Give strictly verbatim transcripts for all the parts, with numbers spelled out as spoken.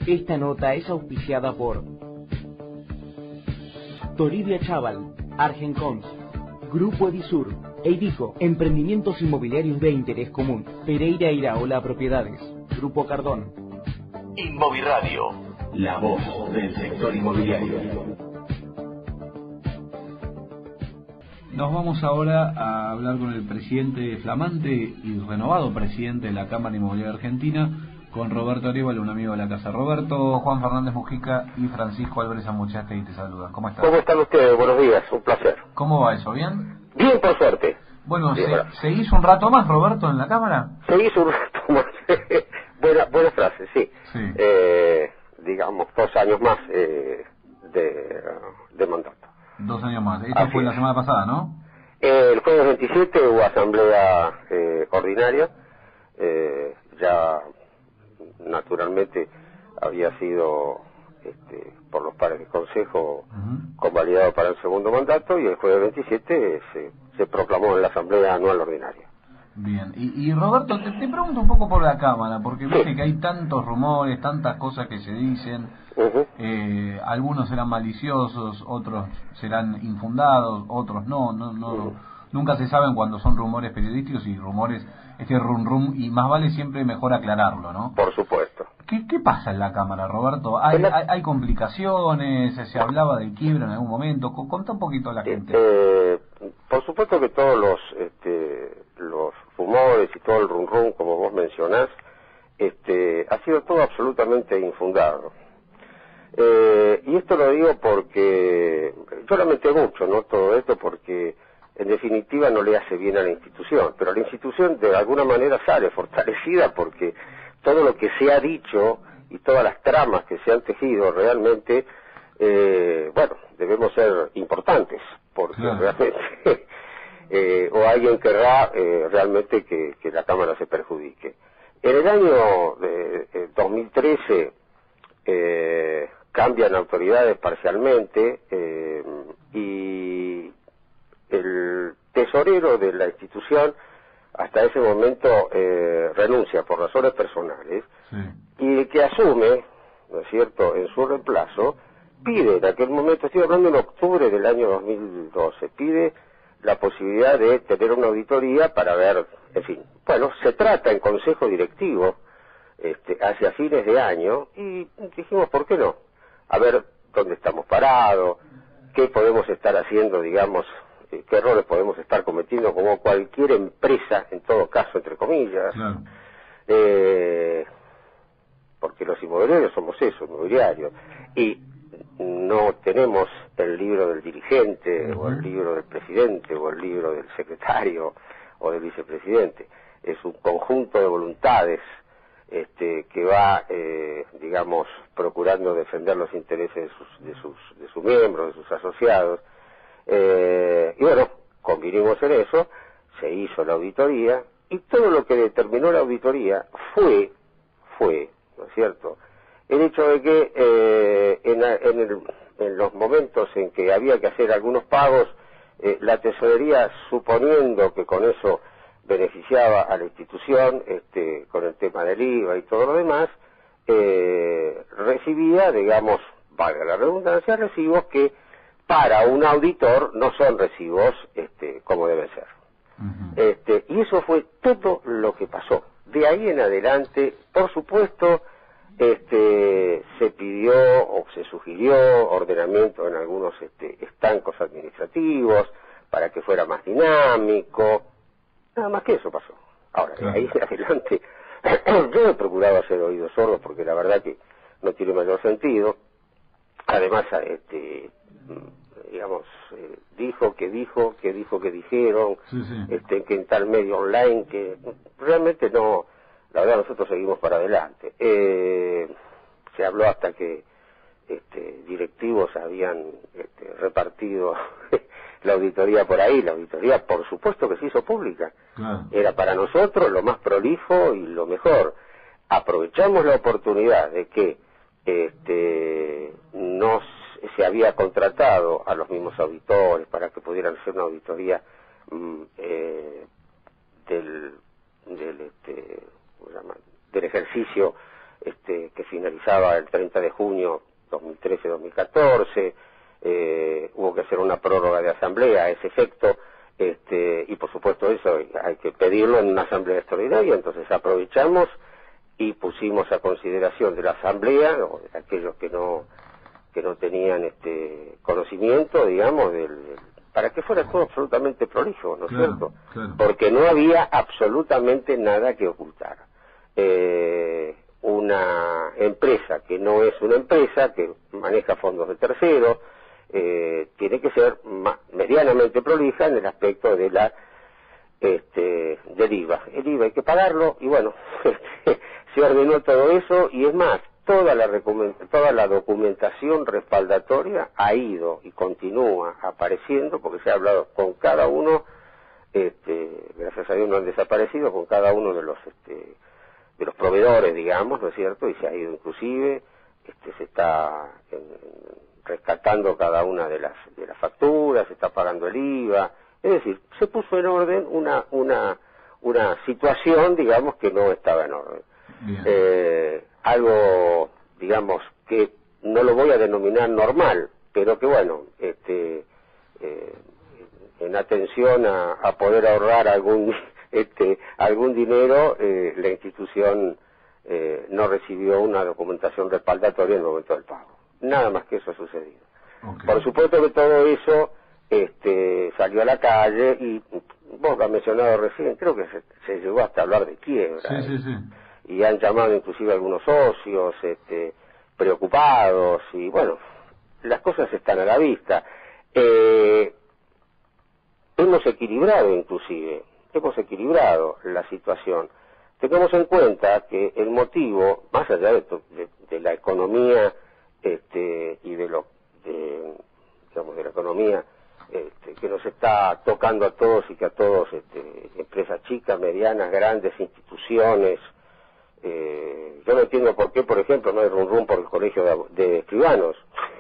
Esta nota es auspiciada por Toribia Chaval, Argencons, Grupo Edisur, Eidico, Emprendimientos Inmobiliarios de Interés Común, Pereira Iraola Propiedades, Grupo Cardón. Inmoviradio, la voz del sector inmobiliario. Nos vamos ahora a hablar con el presidente flamante y renovado presidente de la Cámara Inmobiliaria Argentina, con Roberto Arévalo, un amigo de la casa. Roberto, Juan Fernández Mujica y Francisco Álvarez Amuchaste te saludan. ¿Cómo estás? ¿Cómo están ustedes? Buenos días, un placer. ¿Cómo va eso? ¿Bien? Bien, por suerte. Bueno, Bien, se, bueno. ¿se hizo un rato más, Roberto, en la Cámara? Se hizo un rato más. buena, buena frase, sí. Sí. Eh, digamos, dos años más eh, de, de mandato. Dos años más. Esto Así fue la es. semana pasada, ¿no? Eh, el jueves veintisiete hubo asamblea eh, ordinaria. Eh, ya, naturalmente, había sido este, por los pares del Consejo uh-huh. convalidado para el segundo mandato, y el jueves veintisiete se, se proclamó en la asamblea anual ordinaria. Bien, y, y Roberto, te, te pregunto un poco por la Cámara, porque viste sí. que hay tantos rumores, tantas cosas que se dicen, uh-huh. eh, algunos serán maliciosos, otros serán infundados, otros no, no, no, uh-huh. nunca se saben cuando son rumores periodísticos y rumores, este rum rum, y más vale siempre mejor aclararlo, ¿no? Por supuesto. ¿Qué, qué pasa en la Cámara, Roberto? ¿Hay, la... hay, hay complicaciones? ¿Se hablaba de quiebra en algún momento? Contá un poquito a la gente. Eh, por supuesto que todos los este, los rumores y todo el rum rum, como vos mencionás, este, ha sido todo absolutamente infundado. Eh, y esto lo digo porque yo lamenté mucho, ¿no? Todo esto porque en definitiva no le hace bien a la institución, pero la institución de alguna manera sale fortalecida porque todo lo que se ha dicho y todas las tramas que se han tejido realmente, eh, bueno, debemos ser importantes, porque claro. realmente, eh, o alguien querrá eh, realmente que, que la Cámara se perjudique. En el año de, de dos mil trece eh, cambian autoridades parcialmente eh, y el tesorero de la institución hasta ese momento eh, renuncia por razones personales, sí. y el que asume, ¿no es cierto?, en su reemplazo, pide en aquel momento, estoy hablando en octubre del año dos mil doce, pide la posibilidad de tener una auditoría para ver, en fin, bueno, se trata en consejo directivo este, hacia fines de año, y dijimos, ¿por qué no? A ver dónde estamos parados, qué podemos estar haciendo, digamos, qué errores podemos estar cometiendo como cualquier empresa, en todo caso, entre comillas, claro. eh, porque los inmobiliarios somos eso, inmobiliarios, y no tenemos el libro del dirigente, uh-huh. o el libro del presidente, o el libro del secretario, o del vicepresidente. Es un conjunto de voluntades este, que va, eh, digamos, procurando defender los intereses de sus, de sus, de sus miembros, de sus asociados. Eh, y bueno, convinimos en eso, se hizo la auditoría, y todo lo que determinó la auditoría fue, fue, ¿no es cierto?, el hecho de que eh, en, en, el, en los momentos en que había que hacer algunos pagos, eh, la tesorería, suponiendo que con eso beneficiaba a la institución, este, con el tema del I V A y todo lo demás, eh, recibía, digamos, valga la redundancia, recibos que para un auditor no son recibos este, como deben ser. Uh-huh. Este, y eso fue todo lo que pasó. De ahí en adelante, por supuesto, este, se pidió o se sugirió ordenamiento en algunos este, estancos administrativos para que fuera más dinámico. Nada más que eso pasó. Ahora, claro. de ahí en adelante, yo he procurado hacer oídos sordos porque la verdad que no tiene mayor sentido. Además, este, digamos, eh, dijo que dijo, que dijo que dijeron, sí, sí. Este, que en tal medio online, que realmente no, la verdad nosotros seguimos para adelante. Eh, se habló hasta que este, directivos habían este, repartido la auditoría por ahí, la auditoría por supuesto que se hizo pública. Claro. Era para nosotros lo más prolijo y lo mejor. Aprovechamos la oportunidad de que este, no se había contratado a los mismos auditores para que pudieran hacer una auditoría mm, eh, del, del, este, ¿cómo se llama? del ejercicio este, que finalizaba el treinta de junio dos mil trece dos mil catorce, eh, hubo que hacer una prórroga de asamblea a ese efecto, este, y por supuesto eso hay que pedirlo en una asamblea extraordinaria, entonces aprovechamos y pusimos a consideración de la asamblea, o de aquellos que no que no tenían este conocimiento, digamos, del, para que fuera todo absolutamente prolijo, ¿no es claro, cierto? Claro. Porque no había absolutamente nada que ocultar. Eh, una empresa que no es una empresa, que maneja fondos de terceros, eh, tiene que ser medianamente prolija en el aspecto de la este del I V A. El I V A hay que pagarlo, y bueno, se ordenó todo eso, y es más, toda la toda la documentación respaldatoria ha ido y continúa apareciendo, porque se ha hablado con cada uno, este, gracias a Dios no han desaparecido, con cada uno de los este, de los proveedores, digamos, ¿no es cierto? Y se ha ido inclusive, este, se está en, rescatando cada una de las de las facturas, se está pagando el I V A, es decir, se puso en orden una una una situación, digamos, que no estaba en orden. Eh, algo, digamos, que no lo voy a denominar normal, pero que bueno, este, eh, en atención a, a poder ahorrar algún este algún dinero, eh, la institución eh, no recibió una documentación respaldatoria en el momento del pago. Nada más que eso ha sucedido. Okay. Por supuesto que todo eso este salió a la calle, y vos lo has mencionado recién, creo que se, se llegó hasta hablar de quiebra. Sí, sí, sí. Y han llamado inclusive a algunos socios este, preocupados, y bueno, las cosas están a la vista. Eh, hemos equilibrado inclusive, hemos equilibrado la situación. Tengamos en cuenta que el motivo, más allá de, de, de la economía este, y de lo de, digamos, de la economía este, que nos está tocando a todos, y que a todos, este, empresas chicas, medianas, grandes, instituciones, eh, yo no entiendo por qué, por ejemplo, no hay rum rum por el colegio de, de escribanos.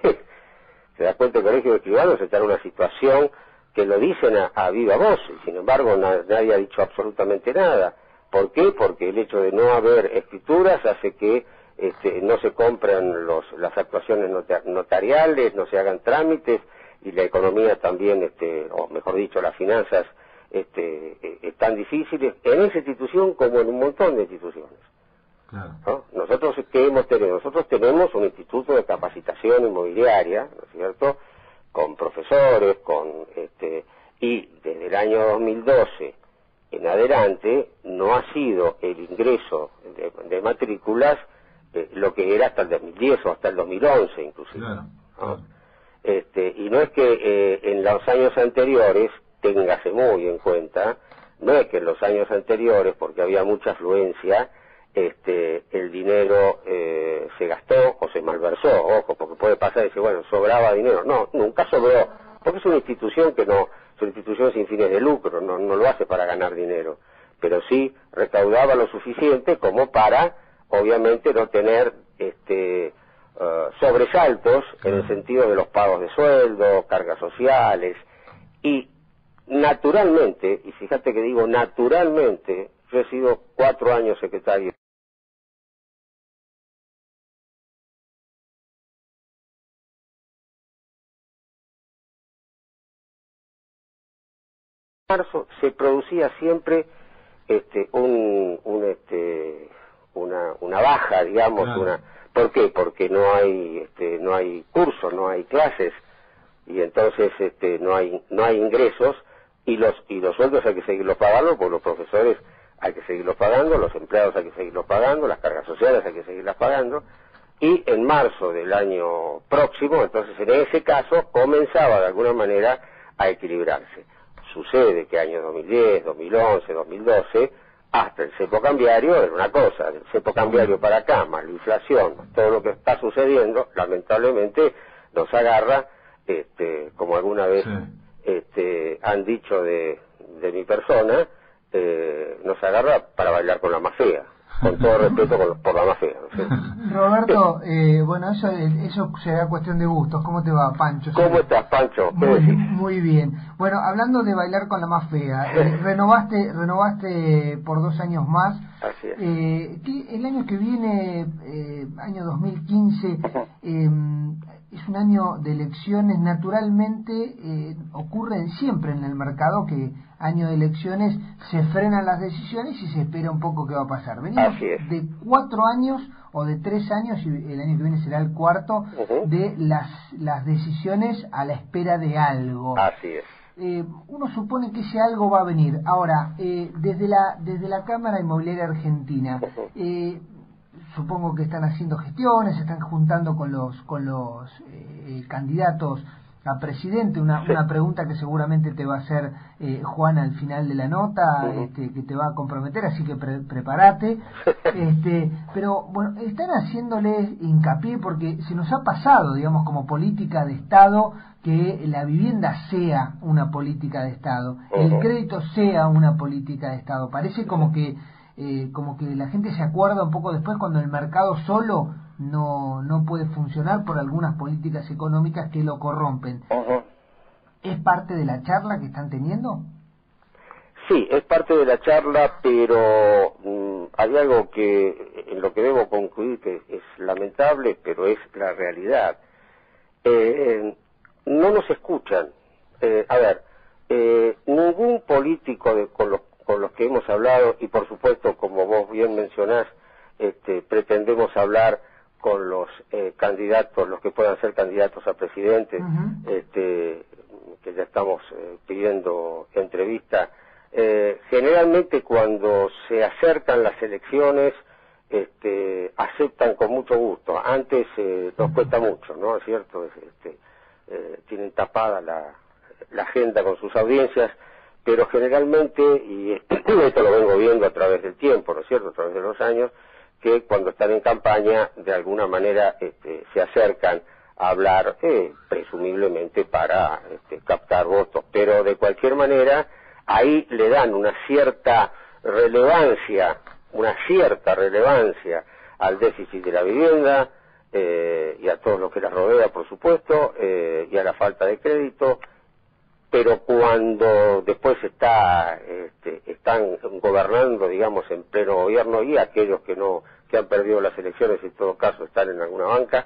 Se da cuenta, el colegio de escribanos está en una situación que lo dicen a, a viva voz, y sin embargo na, nadie ha dicho absolutamente nada. ¿Por qué? Porque el hecho de no haber escrituras hace que este, no se compren los, las actuaciones notariales, no se hagan trámites, y la economía también, este, o mejor dicho, las finanzas este, eh, están difíciles en esa institución como en un montón de instituciones. Claro. ¿No? Nosotros, ¿qué hemos tenido? Nosotros tenemos un instituto de capacitación inmobiliaria, ¿no es cierto?, con profesores, con este, y desde el año dos mil doce en adelante no ha sido el ingreso de, de matrículas eh, lo que era hasta el dos mil diez o hasta el dos mil once inclusive. Claro, ¿no? claro. Este, y no es que eh, en los años anteriores, téngase muy en cuenta, no es que en los años anteriores, porque había mucha afluencia, este, el dinero eh, se gastó o se malversó, ojo, porque puede pasar y decir, bueno, sobraba dinero. No, nunca sobró, porque es una institución que no, es una institución sin fines de lucro, no, no lo hace para ganar dinero, pero sí recaudaba lo suficiente como para, obviamente, no tener este uh, sobresaltos en el sentido de los pagos de sueldo, cargas sociales, y naturalmente, y fíjate que digo naturalmente, yo he sido cuatro años secretario. En marzo se producía siempre este, un, un este, una, una baja, digamos, claro. una. ¿Por qué? Porque no hay, este, no hay cursos, no hay clases, y entonces este, no hay, no hay ingresos, y los, y los sueldos hay que seguirlos pagando, porque los profesores hay que seguirlos pagando, los empleados hay que seguirlos pagando, las cargas sociales hay que seguirlas pagando, y en marzo del año próximo, entonces en ese caso, comenzaba de alguna manera a equilibrarse. Sucede que años dos mil diez, dos mil once, dos mil doce, hasta el cepo cambiario era una cosa, del cepo cambiario para acá, más la inflación, todo lo que está sucediendo, lamentablemente nos agarra, este, como alguna vez sí. este, han dicho de, de mi persona, eh, nos agarra para bailar con la más fea, con todo respeto con, por la más fea, ¿no? Roberto, eh, bueno, eso eso será cuestión de gustos. ¿Cómo te va, Pancho? ¿Cómo estás, Pancho? ¿Qué Muy, decís? muy bien. Bueno, hablando de bailar con la más fea, eh, renovaste renovaste por dos años más. Así es. Eh, ¿qué, el año que viene, eh, año dos mil quince, eh, es un año de elecciones. Naturalmente eh, ocurren siempre en el mercado que año de elecciones se frenan las decisiones y se espera un poco qué va a pasar. Venimos Así es. de cuatro años o de tres años, y el año que viene será el cuarto, Uh-huh. de las, las decisiones a la espera de algo. Así es. Eh, uno supone que ese algo va a venir. Ahora, eh, desde la desde la Cámara Inmobiliaria Argentina, Uh-huh. eh, supongo que están haciendo gestiones, se están juntando con los con los eh, candidatos a presidente. Una, Sí. una pregunta que seguramente te va a hacer eh, Juan al final de la nota, Uh-huh. este, que te va a comprometer, así que pre prepárate. este, pero bueno, están haciéndoles hincapié porque se nos ha pasado, digamos, como política de Estado, que la vivienda sea una política de Estado, Uh-huh. el crédito sea una política de Estado. Parece como que eh, como que la gente se acuerda un poco después cuando el mercado solo no no puede funcionar por algunas políticas económicas que lo corrompen. Uh-huh. ¿Es parte de la charla que están teniendo? Sí, es parte de la charla, pero mm, hay algo que en lo que debo concluir que es lamentable, pero es la realidad. Eh, no nos escuchan. Eh, a ver, eh, ningún político de, con, los, con los que hemos hablado, y por supuesto, como vos bien mencionás, este, pretendemos hablar con los eh, candidatos, los que puedan ser candidatos a presidente, Uh-huh. este, que ya estamos eh, pidiendo entrevista. Eh, generalmente cuando se acercan las elecciones, este, aceptan con mucho gusto. Antes eh, nos cuesta mucho, ¿no es cierto? Este, eh, tienen tapada la, la agenda con sus audiencias, pero generalmente, y esto lo vengo viendo a través del tiempo, ¿no es cierto?, a través de los años, que cuando están en campaña, de alguna manera este, se acercan a hablar, eh, presumiblemente para este, captar votos, pero de cualquier manera, ahí le dan una cierta relevancia, una cierta relevancia al déficit de la vivienda, eh, y a todo lo que la rodea, por supuesto, eh, y a la falta de crédito, pero cuando después está este, están gobernando, digamos, en pleno gobierno, y aquellos que no que han perdido las elecciones, en todo caso están en alguna banca,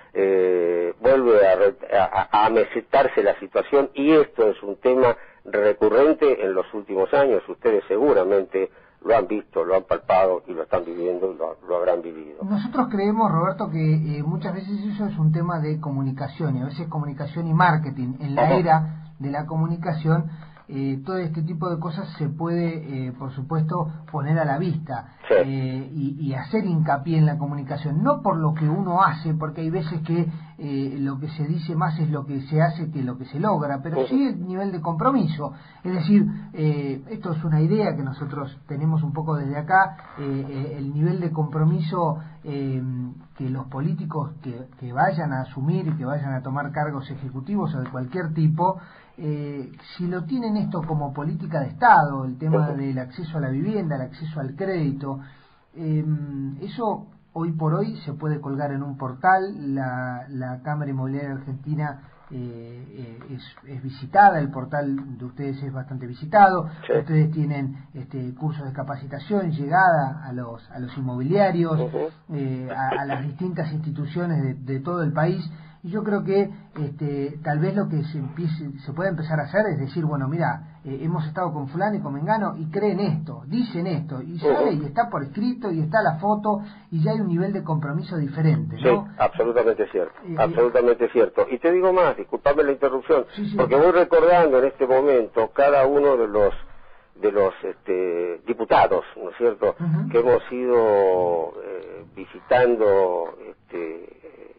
eh, vuelve a, a, a amesetarse la situación, y esto es un tema recurrente en los últimos años. Ustedes seguramente lo han visto, lo han palpado y lo están viviendo y lo, lo habrán vivido. Nosotros creemos, Roberto, que eh, muchas veces eso es un tema de comunicación, y a veces comunicación y marketing. En la Ajá. era de la comunicación, eh, todo este tipo de cosas se puede, eh, por supuesto, poner a la vista, Sí. eh, y, y hacer hincapié en la comunicación, no por lo que uno hace, porque hay veces que eh, lo que se dice más es lo que se hace que lo que se logra, pero Uh-huh. sí el nivel de compromiso. Es decir, eh, esto es una idea que nosotros tenemos un poco desde acá, eh, eh, el nivel de compromiso eh, que los políticos que, que vayan a asumir y que vayan a tomar cargos ejecutivos o de cualquier tipo, eh, si lo tienen esto como política de Estado, el tema Uh-huh. del acceso a la vivienda, el acceso al crédito, eh, eso hoy por hoy se puede colgar en un portal. La, la Cámara Inmobiliaria Argentina eh, eh, es, es visitada, el portal de ustedes es bastante visitado. Sí. Ustedes tienen este, cursos de capacitación, llegada a los a los inmobiliarios, Uh-huh. eh, a, a las distintas instituciones de, de todo el país. Y yo creo que este, tal vez lo que se empiece, se puede empezar a hacer es decir, bueno, mira, eh, hemos estado con fulano y con mengano y creen esto, dicen esto, y sale Uh-huh. y está por escrito y está la foto, y ya hay un nivel de compromiso diferente, ¿no? Sí, absolutamente cierto, Eh, absolutamente cierto. Y te digo más, disculpame la interrupción, Sí, sí. porque voy recordando en este momento cada uno de los de los este, diputados, ¿no es cierto?, Ujú. que hemos ido eh, visitando este,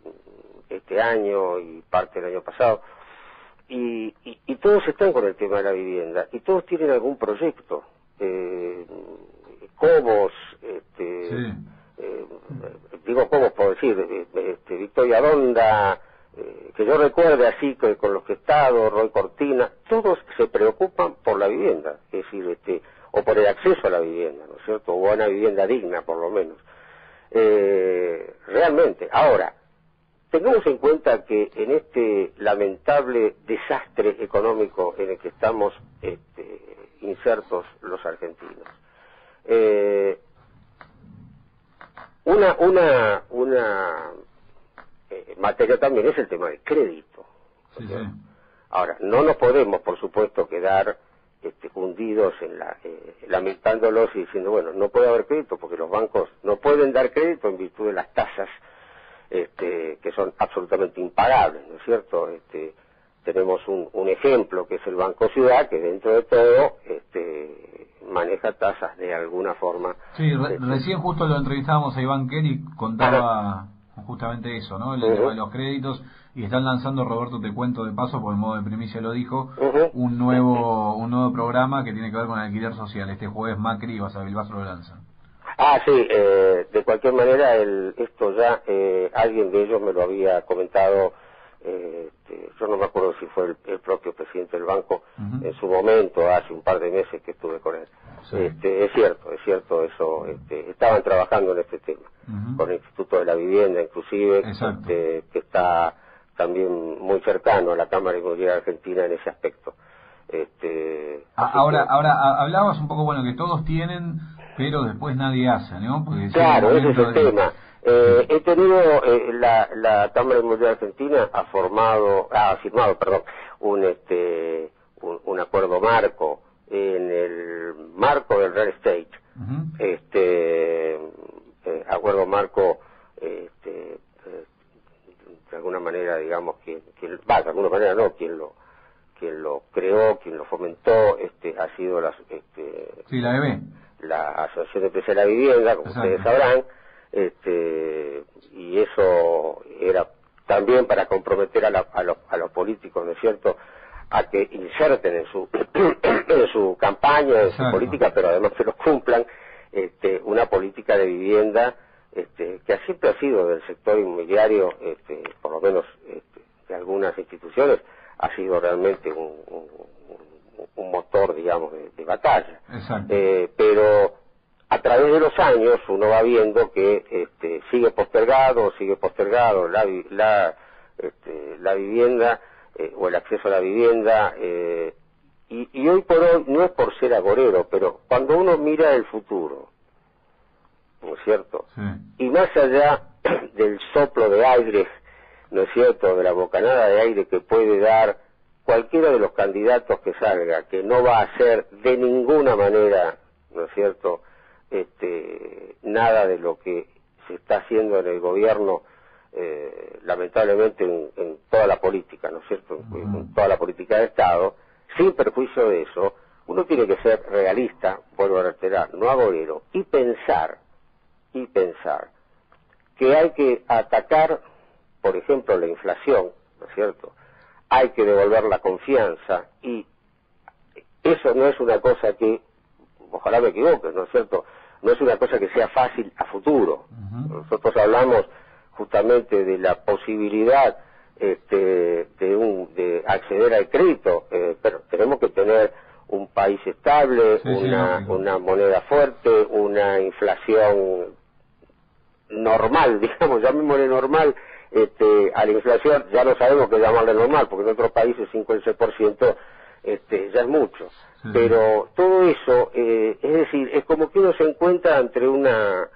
este año y parte del año pasado, y, y, y todos están con el tema de la vivienda, y todos tienen algún proyecto. Eh, Cobos, este, Sí. eh, digo Cobos por decir, este, Victoria Donda, eh, que yo recuerde así, que con los que he estado, Roy Cortina, todos se preocupan por la vivienda, es decir, este, o por el acceso a la vivienda, ¿no es cierto?, o a una vivienda digna por lo menos. Eh, realmente. Ahora, tengamos en cuenta que en este lamentable desastre económico en el que estamos este, insertos los argentinos, eh, una una una eh, materia también es el tema del crédito. Sí, sí. Ahora, no nos podemos, por supuesto, quedar este, hundidos en la eh, lamentándolos y diciendo, bueno, no puede haber crédito porque los bancos no pueden dar crédito en virtud de las tasas este, que son absolutamente impagables, ¿no es cierto? Este, tenemos un, un ejemplo que es el Banco Ciudad, que dentro de todo este, maneja tasas de alguna forma. Sí, re este, recién justo lo entrevistábamos a Iván Kerry, contaba justamente eso, ¿no? El uh-huh. tema de los créditos, y están lanzando, Roberto, te cuento de paso, por el modo de primicia lo dijo, uh-huh. un nuevo un nuevo programa que tiene que ver con el alquiler social. Este jueves Macri y Basavilbaso lo lanzan. Ah, sí, eh, de cualquier manera, el, esto ya, eh, alguien de ellos me lo había comentado, eh, este, yo no me acuerdo si fue el, el propio presidente del banco, uh-huh. en su momento, hace un par de meses que estuve con él. Sí. Este, es cierto, es cierto eso, este, estaban trabajando en este tema, uh-huh. con el Instituto de la Vivienda, inclusive, este, que está también muy cercano a la Cámara Inmobiliaria Argentina en ese aspecto. Este, ahora, que, ahora hablabas un poco, bueno, que todos tienen, pero después nadie hace, ¿no? Porque claro, ese es el de... tema. Eh, he tenido, eh, la, la Cámara Inmobiliaria Argentina ha formado, ha firmado, perdón, un, este, un, un acuerdo marco en el marco del real estate, uh-huh. este, eh, acuerdo marco, este, eh, de alguna manera, digamos, quien, quien, va, de alguna manera no, quien lo, quien lo creó, quien lo fomentó, este, ha sido la, este, sí, la E B, la Asociación de Precios de la Vivienda, como Exacto. ustedes sabrán, este, y eso era también para comprometer a, la, a, los, a los políticos, ¿no es cierto?, a que inserten en su en su campaña, en Exacto. su política, pero además que los cumplan, este, una política de vivienda este, que siempre ha sido del sector inmobiliario, este, por lo menos este, de algunas instituciones, ha sido realmente un, un, un motor, digamos, de, de batalla. Eh, pero a través de los años uno va viendo que este, sigue postergado, sigue postergado la, la, este, la vivienda, eh, o el acceso a la vivienda, eh, y, y hoy por hoy, no es por ser agorero, pero cuando uno mira el futuro, ¿no es cierto? Sí. Y más allá del soplo de aire, ¿no es cierto?, de la bocanada de aire que puede dar cualquiera de los candidatos que salga, que no va a ser de ninguna manera, ¿no es cierto?, este, nada de lo que se está haciendo en el gobierno, eh, lamentablemente en, en toda la política, ¿no es cierto?, en, en toda la política de Estado. Sin perjuicio de eso, uno tiene que ser realista, vuelvo a reiterar, no agorero, y pensar, y pensar que hay que atacar, por ejemplo, la inflación, ¿no es cierto?, hay que devolver la confianza, y eso no es una cosa que, ojalá me equivoque, ¿no es cierto?, no es una cosa que sea fácil a futuro. Uh-huh. Nosotros hablamos justamente de la posibilidad este, de, un, de acceder al crédito, eh, pero tenemos que tener un país estable, sí, una, sí, una moneda fuerte, una inflación normal, digamos, llamémosle normal, este, a la inflación ya no sabemos qué llamarle normal, porque en otros países cinco o el seis por ciento este, ya es mucho. Sí. Pero todo eso, eh, es decir, es como que uno se encuentra entre una,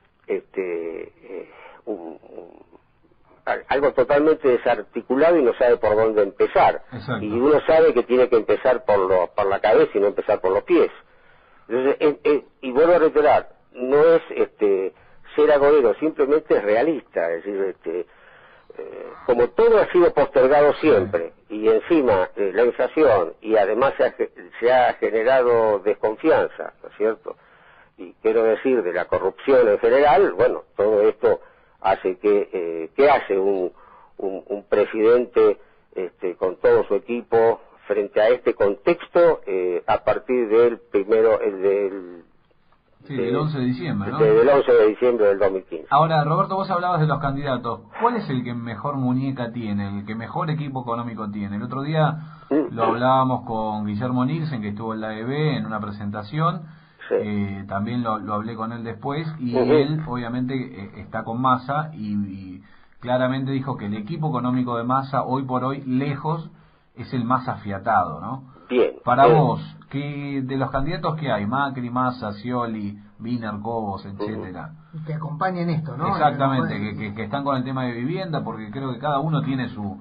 este, eh, un, un, algo totalmente desarticulado y no sabe por dónde empezar. Exacto. Y uno sabe que tiene que empezar por, lo, por la cabeza y no empezar por los pies. Entonces, es, es, y vuelvo a reiterar, no es este ser agorero, simplemente es realista, es decir, este, eh, como todo ha sido postergado siempre, y encima eh, la inflación, y además se ha, se ha generado desconfianza, ¿no es cierto?, y quiero decir de la corrupción en general, bueno, todo esto hace que, eh, ¿qué hace un, un, un presidente este, con todo su equipo frente a este contexto eh, a partir del primero, el del Sí, del once de diciembre, ¿no? Del once de diciembre del dos mil quince. Ahora, Roberto, vos hablabas de los candidatos. ¿Cuál es el que mejor muñeca tiene, el que mejor equipo económico tiene? El otro día mm. lo hablábamos con Guillermo Nielsen, que estuvo en la E B en una presentación, sí. sí. eh, también lo, lo hablé con él después, y uh-huh. él obviamente eh, está con Massa, y, y claramente dijo que el equipo económico de Massa, hoy por hoy, lejos, es el más afiatado, ¿no? Bien. Para bien. vos, que de los candidatos que hay, Macri, Massa, Scioli, Wiener, Cobos, etcétera, uh-huh. que acompañen esto, ¿no? Exactamente, que, que, que están con el tema de vivienda, porque creo que cada uno tiene su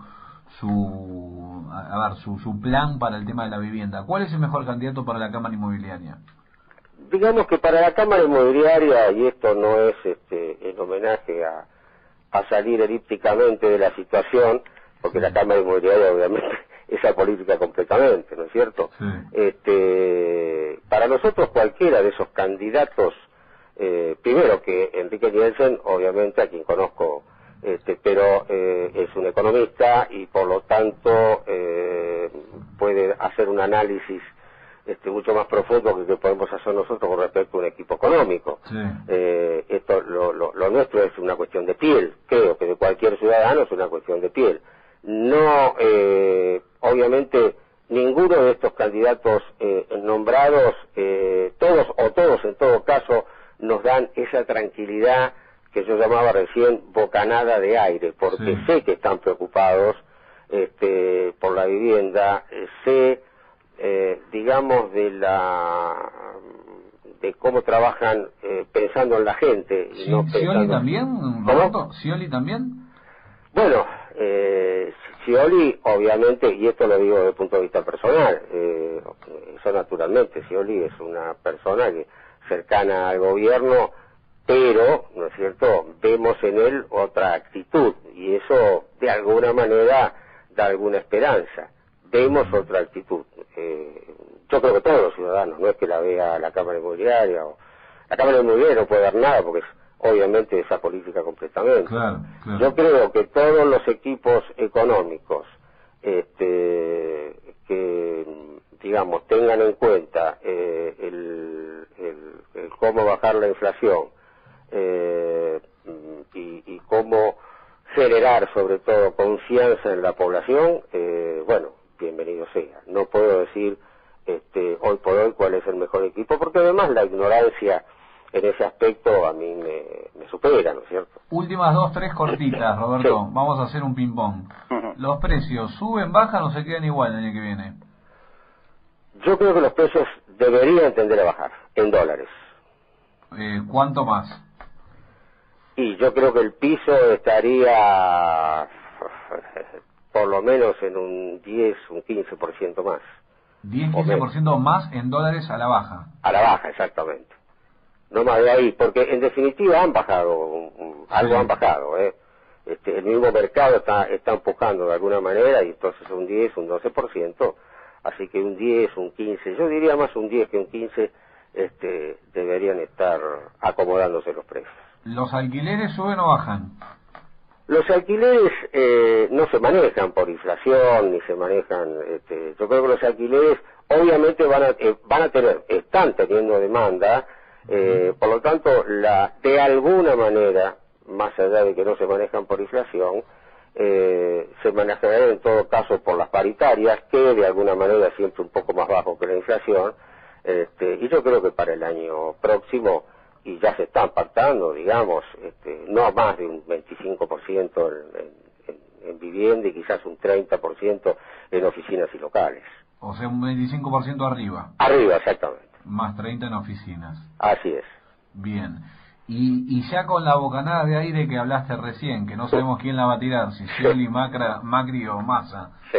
su a ver su, su plan para el tema de la vivienda. ¿Cuál es el mejor candidato para la Cámara Inmobiliaria? Digamos que para la Cámara Inmobiliaria, y esto no es este en homenaje a, a salir elípticamente de la situación, porque sí. la Cámara Inmobiliaria obviamente es apolítica completamente, ¿no es cierto? Sí. Este, para nosotros cualquiera de esos candidatos, eh, primero que Enrique Nielsen, obviamente a quien conozco, este, pero eh, es un economista y por lo tanto eh, puede hacer un análisis este, mucho más profundo que, que podemos hacer nosotros con respecto a un equipo económico. Sí. Eh, esto, lo, lo, lo nuestro es una cuestión de piel, creo que de cualquier ciudadano es una cuestión de piel. No, eh, obviamente, ninguno de estos candidatos eh, nombrados, eh, todos o todos en todo caso, nos dan esa tranquilidad que yo llamaba recién bocanada de aire, porque sí. sé que están preocupados este, por la vivienda, eh, sé, eh, digamos, de la de cómo trabajan eh, pensando en la gente. Y Sí, no pensando... ¿Scioli también, Roberto? ¿Scioli también? Bueno, eh, Scioli, obviamente, y esto lo digo desde el punto de vista personal, eh, eso naturalmente, Scioli es una persona que cercana al gobierno, pero, ¿no es cierto?, vemos en él otra actitud, y eso, de alguna manera, da alguna esperanza. Vemos otra actitud. Eh, yo creo que todos los ciudadanos, no es que la vea la Cámara Inmobiliaria, o la Cámara Inmobiliaria no puede dar nada, porque es obviamente esa política completamente. Claro, claro. Yo creo que todos los equipos económicos este, que, digamos, tengan en cuenta eh, el, el, el cómo bajar la inflación eh, y, y cómo generar, sobre todo, confianza en la población, eh, bueno, bienvenido sea. No puedo decir este, hoy por hoy cuál es el mejor equipo, porque además la ignorancia en ese aspecto a mí me, me supera, ¿no es cierto? Últimas dos, tres cortitas, Roberto. Sí. Vamos a hacer un ping-pong. Uh-huh. ¿Los precios suben, bajan o se quedan igual el año que viene? Yo creo que los precios deberían tender a bajar, en dólares. Eh, ¿Cuánto más? Y yo creo que el piso estaría por lo menos en un diez, un quince por ciento más. diez, quince por ciento más en dólares a la baja. A la baja, exactamente. No más de ahí, porque en definitiva han bajado, um, algo sí. han bajado, ¿eh? Este, el mismo mercado está, está empujando de alguna manera, y entonces un diez, un doce por ciento, así que un diez, un quince, yo diría más un diez que un quince, este, deberían estar acomodándose los precios. ¿Los alquileres suben o bajan? Los alquileres eh, no se manejan por inflación, ni se manejan, este, yo creo que los alquileres obviamente van a, eh, van a tener, están teniendo demanda. Eh, por lo tanto, la, de alguna manera, más allá de que no se manejan por inflación, eh, se manejarán en todo caso por las paritarias, que de alguna manera siempre un poco más bajo que la inflación, este, y yo creo que para el año próximo, y ya se están pactando, digamos, este, no más de un veinticinco por ciento en, en, en vivienda y quizás un treinta por ciento en oficinas y locales. O sea, un veinticinco por ciento arriba. Arriba, exactamente. Más treinta en oficinas. Así es. Bien. Y, y ya con la bocanada de aire que hablaste recién, que no sabemos quién la va a tirar, si Scioli, Macri o Massa. Sí.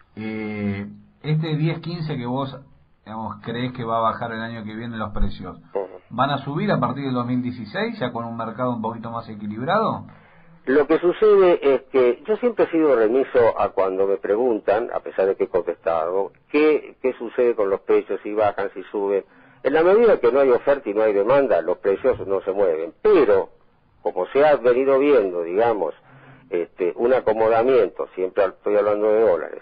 Eh, este diez quince que vos, digamos, creés que va a bajar el año que viene los precios, uh-huh. ¿van a subir a partir del dos mil dieciséis, ya con un mercado un poquito más equilibrado? Lo que sucede es que yo siempre he sido remiso a cuando me preguntan, a pesar de que he contestado, ¿qué, qué sucede con los precios, si bajan, si suben? En la medida que no hay oferta y no hay demanda, los precios no se mueven. Pero, como se ha venido viendo, digamos, este, un acomodamiento, siempre estoy hablando de dólares,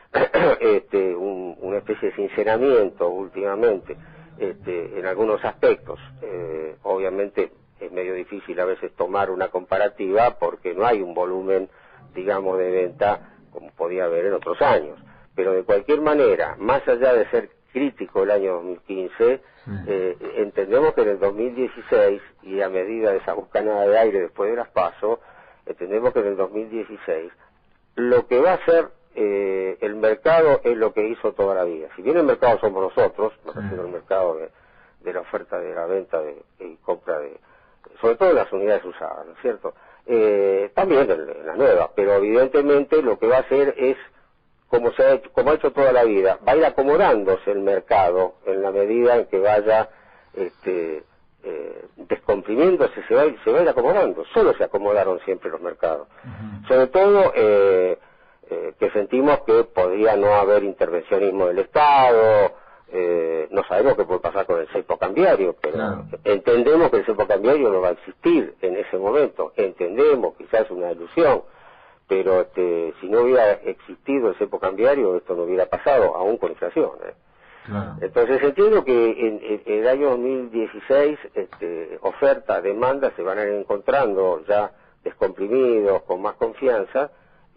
este, un, una especie de sinceramiento últimamente, este, en algunos aspectos, eh, obviamente es medio difícil a veces tomar una comparativa porque no hay un volumen, digamos, de venta como podía haber en otros años. Pero de cualquier manera, más allá de ser crítico el año dos mil quince, sí. eh, entendemos que en el dos mil dieciséis, y a medida de esa bocanada de aire después de las PASO, entendemos que en el dos mil dieciséis lo que va a hacer eh, el mercado es lo que hizo toda la vida. Si bien el mercado somos nosotros, me sí. refiero al mercado de, de la oferta, de la venta de, y compra de, sobre todo en las unidades usadas, ¿no es cierto? Eh, también en, en las nuevas, pero evidentemente lo que va a hacer es, como se ha hecho, como ha hecho toda la vida, va a ir acomodándose el mercado en la medida en que vaya este, eh, descomprimiéndose, se va, se va a ir acomodando. Solo se acomodaron siempre los mercados. Uh-huh. Sobre todo eh, eh, que sentimos que podría no haber intervencionismo del Estado. Eh, no sabemos qué puede pasar con el cepo cambiario, pero claro. entendemos que el cepo cambiario no va a existir en ese momento. Entendemos, quizás es una ilusión, pero este, si no hubiera existido el cepo cambiario, esto no hubiera pasado, aún con inflación. ¿eh? Claro. Entonces entiendo que en, en, en el año dos mil dieciséis, este, oferta, demanda se van a ir encontrando ya descomprimidos, con más confianza,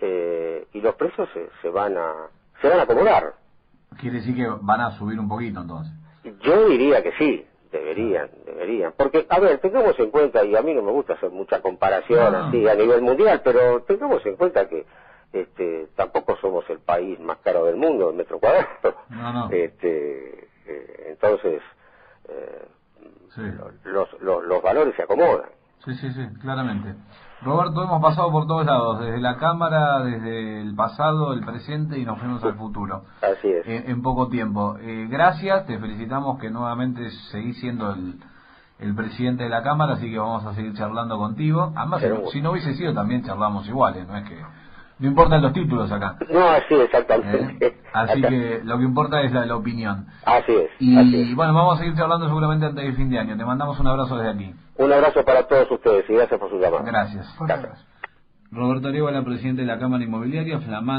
eh, y los precios se, se van a se van a acomodar. Quiere decir que van a subir un poquito entonces. Yo diría que sí, deberían, deberían. Porque, a ver, tengamos en cuenta, y a mí no me gusta hacer mucha comparación no. así a nivel mundial, pero tengamos en cuenta que este, tampoco somos el país más caro del mundo en metro cuadrado. No, no. Este, eh, entonces, eh, sí. los, los, los valores se acomodan. Sí, sí, sí, claramente. Roberto, hemos pasado por todos lados, desde la Cámara, desde el pasado, el presente y nos fuimos al futuro. Así es. Eh, en poco tiempo. Eh, gracias, te felicitamos que nuevamente seguís siendo el, el presidente de la Cámara, así que vamos a seguir charlando contigo. Además, Pero, si, si no hubiese sido, también charlamos iguales, no es que... No importan los títulos acá. No, así exactamente. ¿Eh? Así acá. Que lo que importa es la, la opinión. Así es. Y así es. bueno, vamos a seguir charlando seguramente antes del fin de año. Te mandamos un abrazo desde aquí. Un abrazo para todos ustedes y gracias por su llamada. Gracias. Gracias. Roberto Arevalo, presidente de la Cámara Inmobiliaria,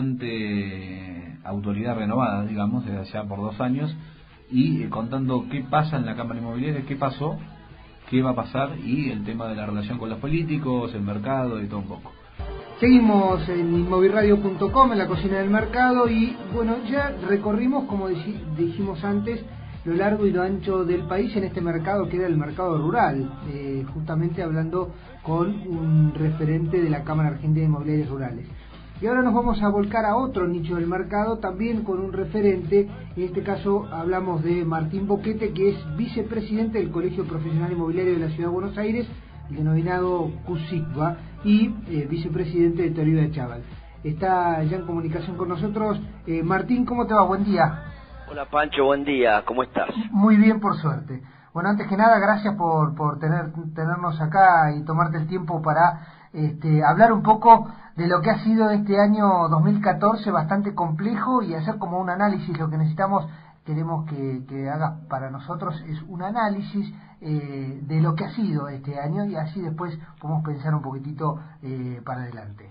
flamante autoridad renovada, digamos, desde allá por dos años, y eh, contando qué pasa en la Cámara Inmobiliaria, qué pasó, qué va a pasar, y el tema de la relación con los políticos, el mercado y todo un poco. Seguimos en inmoviradio punto com, en la cocina del mercado, y bueno, ya recorrimos, como dijimos antes, lo largo y lo ancho del país en este mercado que era el mercado rural, eh, justamente hablando con un referente de la Cámara Argentina de Inmobiliarias Rurales. Y ahora nos vamos a volcar a otro nicho del mercado, también con un referente. En este caso hablamos de Martín Boquete, que es vicepresidente del Colegio Profesional Inmobiliario de la Ciudad de Buenos Aires, el denominado CUSICBA, y eh, vicepresidente de Toribia de Chaval. Está ya en comunicación con nosotros. Eh, Martín, ¿cómo te va? Buen día. Hola Pancho, buen día, ¿cómo estás? Muy bien, por suerte. Bueno, antes que nada, gracias por, por tener, tenernos acá y tomarte el tiempo para este, hablar un poco de lo que ha sido este año dos mil catorce, bastante complejo, y hacer como un análisis. Lo que necesitamos, queremos que, que hagas para nosotros, es un análisis eh, de lo que ha sido este año, y así después podemos pensar un poquitito eh, para adelante.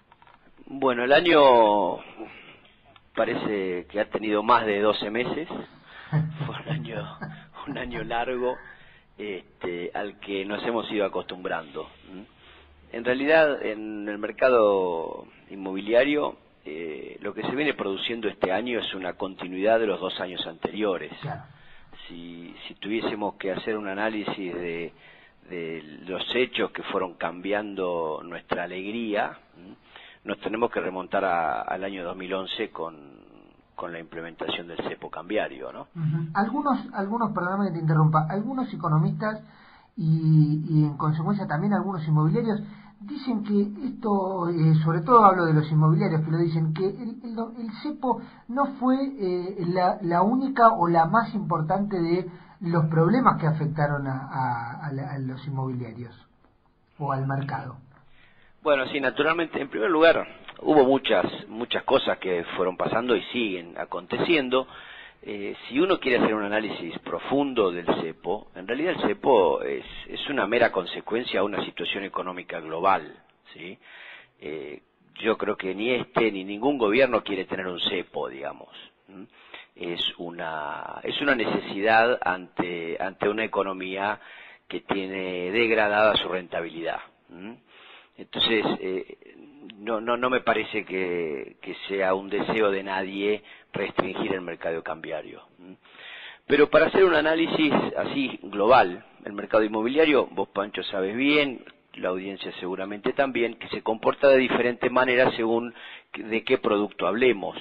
Bueno, el año... parece que ha tenido más de doce meses. Fue un año, un año largo, este, al que nos hemos ido acostumbrando. En realidad, en el mercado inmobiliario, eh, lo que se viene produciendo este año es una continuidad de los dos años anteriores. Claro. Si, si tuviésemos que hacer un análisis de, de los hechos que fueron cambiando nuestra alegría, nos tenemos que remontar a, al año dos mil once con, con la implementación del cepo cambiario, ¿no? Uh-huh. Algunos, algunos, perdóname que te interrumpa, algunos economistas y, y en consecuencia también algunos inmobiliarios dicen que esto, eh, sobre todo hablo de los inmobiliarios, que lo dicen, que el, el, el cepo no fue eh, la, la única o la más importante de los problemas que afectaron a, a, a, la, a los inmobiliarios o al mercado. Bueno, sí, naturalmente, en primer lugar, hubo muchas muchas cosas que fueron pasando y siguen aconteciendo. Eh, si uno quiere hacer un análisis profundo del cepo, en realidad el cepo es, es una mera consecuencia de una situación económica global, ¿sí? Eh, yo creo que ni este ni ningún gobierno quiere tener un cepo, digamos. ¿Mm? Es una es una necesidad ante ante una economía que tiene degradada su rentabilidad. ¿Mm? Entonces, eh, no, no, no me parece que, que sea un deseo de nadie restringir el mercado cambiario. Pero para hacer un análisis así global, el mercado inmobiliario, vos Pancho sabes bien, la audiencia seguramente también, que se comporta de diferentes maneras según de qué producto hablemos.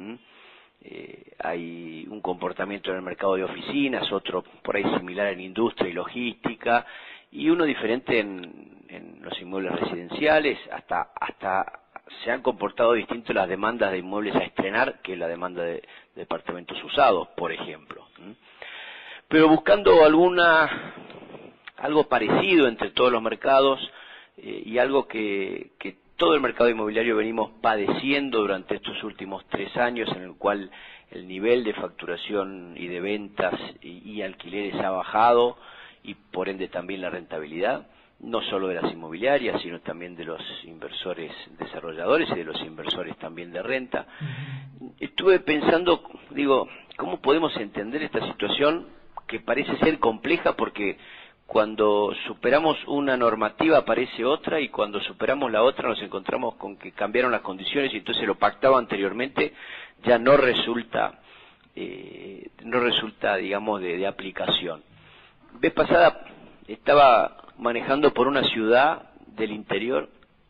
Eh, hay un comportamiento en el mercado de oficinas, otro por ahí similar en industria y logística, y uno diferente en, en los inmuebles residenciales, hasta hasta se han comportado distinto las demandas de inmuebles a estrenar que la demanda de, de departamentos usados, por ejemplo. Pero buscando alguna algo parecido entre todos los mercados eh, y algo que, que todo el mercado inmobiliario venimos padeciendo durante estos últimos tres años, en el cual el nivel de facturación y de ventas y, y alquileres ha bajado, y por ende también la rentabilidad, no solo de las inmobiliarias, sino también de los inversores desarrolladores y de los inversores también de renta. Estuve pensando, digo, ¿cómo podemos entender esta situación que parece ser compleja? Porque cuando superamos una normativa aparece otra, y cuando superamos la otra nos encontramos con que cambiaron las condiciones, y entonces lo pactado anteriormente ya no resulta, eh, no resulta, digamos, de, de aplicación. Vez pasada estaba manejando por una ciudad del interior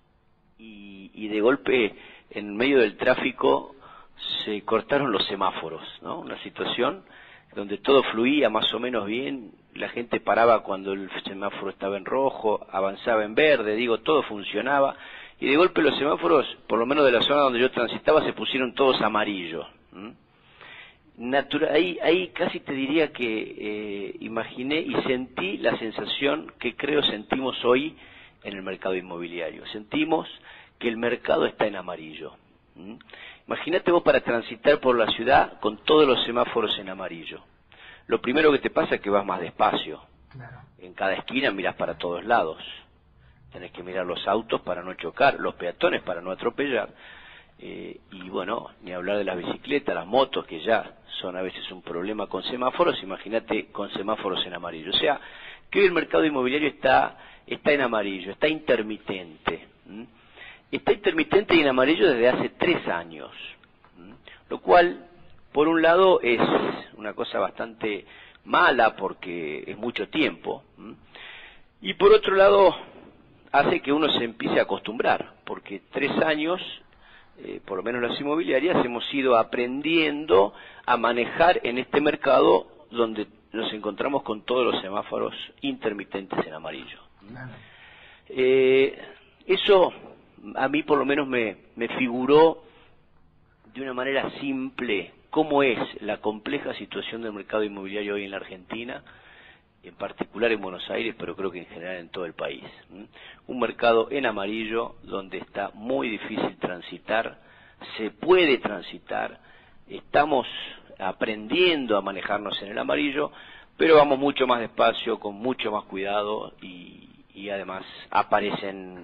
y, y de golpe en medio del tráfico se cortaron los semáforos, ¿no? Una situación donde todo fluía más o menos bien, la gente paraba cuando el semáforo estaba en rojo, avanzaba en verde, digo, todo funcionaba, y de golpe los semáforos, por lo menos de la zona donde yo transitaba, se pusieron todos amarillos. Natural, ahí, ahí casi te diría que eh, imaginé y sentí la sensación que creo sentimos hoy en el mercado inmobiliario. Sentimos que el mercado está en amarillo. ¿Mm? Imagínate vos para transitar por la ciudad con todos los semáforos en amarillo. Lo primero que te pasa es que vas más despacio. Claro. En cada esquina miras para todos lados. Tenés que mirar los autos para no chocar, los peatones para no atropellar. Eh, y bueno, ni hablar de las bicicletas, las motos, que ya son a veces un problema con semáforos, imagínate con semáforos en amarillo. O sea, que hoy el mercado inmobiliario está, está en amarillo, está intermitente. ¿Mm? Está intermitente y en amarillo desde hace tres años. ¿Mm? Lo cual, por un lado, es una cosa bastante mala porque es mucho tiempo. ¿Mm? Y por otro lado, hace que uno se empiece a acostumbrar, porque tres años... Eh, por lo menos las inmobiliarias, hemos ido aprendiendo a manejar en este mercado donde nos encontramos con todos los semáforos intermitentes en amarillo. Eh, eso a mí por lo menos me, me figuró de una manera simple cómo es la compleja situación del mercado inmobiliario hoy en la Argentina, en particular en Buenos Aires, pero creo que en general en todo el país. Un mercado en amarillo donde está muy difícil transitar, se puede transitar, estamos aprendiendo a manejarnos en el amarillo, pero vamos mucho más despacio, con mucho más cuidado, y, y además aparecen,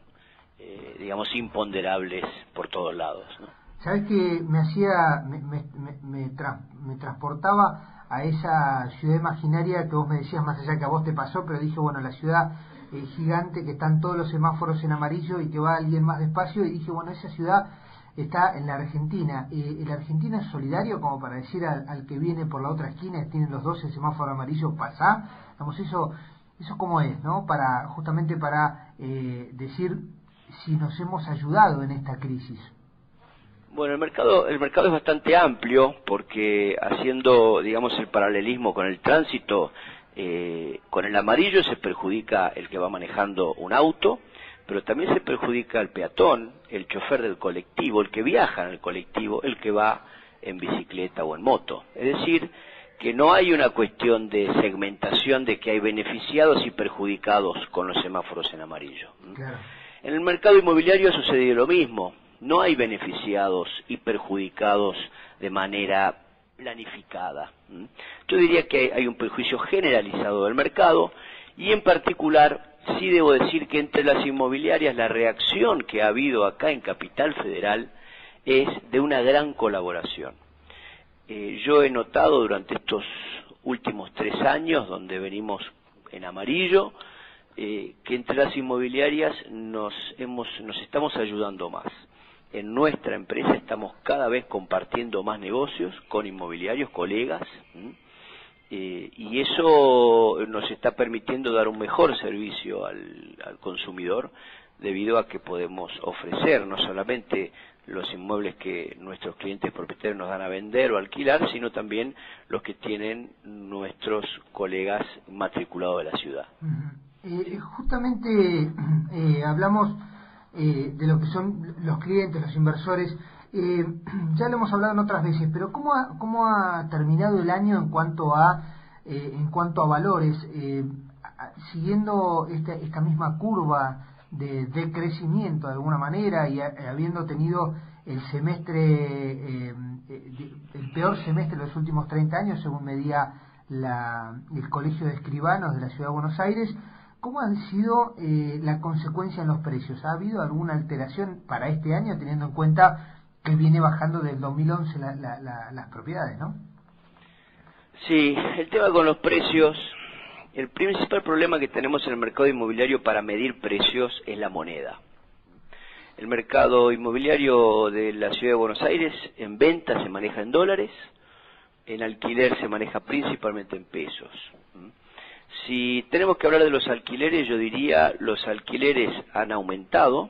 eh, digamos, imponderables por todos lados, ¿no? ¿Sabes que me hacía, me, me, me, me, tra me transportaba a esa ciudad imaginaria que vos me decías, más allá que a vos te pasó, pero dije, bueno, la ciudad eh, gigante que están todos los semáforos en amarillo y que va alguien más despacio, y dije, bueno, esa ciudad está en la Argentina. Eh, ¿La Argentina es solidario como para decir al, al que viene por la otra esquina, tienen los dos el semáforo amarillo, pasá? Digamos, eso, eso cómo es, ¿no? Para, justamente para eh, decir si nos hemos ayudado en esta crisis. Bueno, el mercado, el mercado es bastante amplio, porque haciendo, digamos, el paralelismo con el tránsito, eh, con el amarillo se perjudica el que va manejando un auto, pero también se perjudica el peatón, el chofer del colectivo, el que viaja en el colectivo, el que va en bicicleta o en moto. Es decir, que no hay una cuestión de segmentación de que hay beneficiados y perjudicados con los semáforos en amarillo. Claro. En el mercado inmobiliario ha sucedido lo mismo. No hay beneficiados y perjudicados de manera planificada. Yo diría que hay un perjuicio generalizado del mercado, y en particular sí debo decir que entre las inmobiliarias la reacción que ha habido acá en Capital Federal es de una gran colaboración. Eh, yo he notado durante estos últimos tres años, donde venimos en amarillo, eh, que entre las inmobiliarias nos, hemos, nos estamos ayudando más. en nuestra empresa estamos cada vez compartiendo más negocios con inmobiliarios, colegas, eh, y eso nos está permitiendo dar un mejor servicio al, al consumidor, debido a que podemos ofrecer no solamente los inmuebles que nuestros clientes propietarios nos dan a vender o alquilar, sino también los que tienen nuestros colegas matriculados de la ciudad. Uh-huh. eh, justamente eh, hablamos eh, de lo que son los clientes, los inversores. Eh, ya lo hemos hablado en otras veces, pero ¿cómo ha, cómo ha terminado el año en cuanto a eh, en cuanto a valores? Eh, siguiendo esta, esta misma curva de, de crecimiento de alguna manera y a, habiendo tenido el semestre, eh, el peor semestre de los últimos treinta años, según medía la, el Colegio de Escribanos de la Ciudad de Buenos Aires, ¿cómo han sido eh, la consecuencia en los precios? ¿Ha habido alguna alteración para este año, teniendo en cuenta que viene bajando del dos mil once la, la, la, las propiedades, ¿no? Sí, el tema con los precios, el principal problema que tenemos en el mercado inmobiliario para medir precios es la moneda. El mercado inmobiliario de la Ciudad de Buenos Aires en venta se maneja en dólares, en alquiler se maneja principalmente en pesos. Si tenemos que hablar de los alquileres, yo diría los alquileres han aumentado,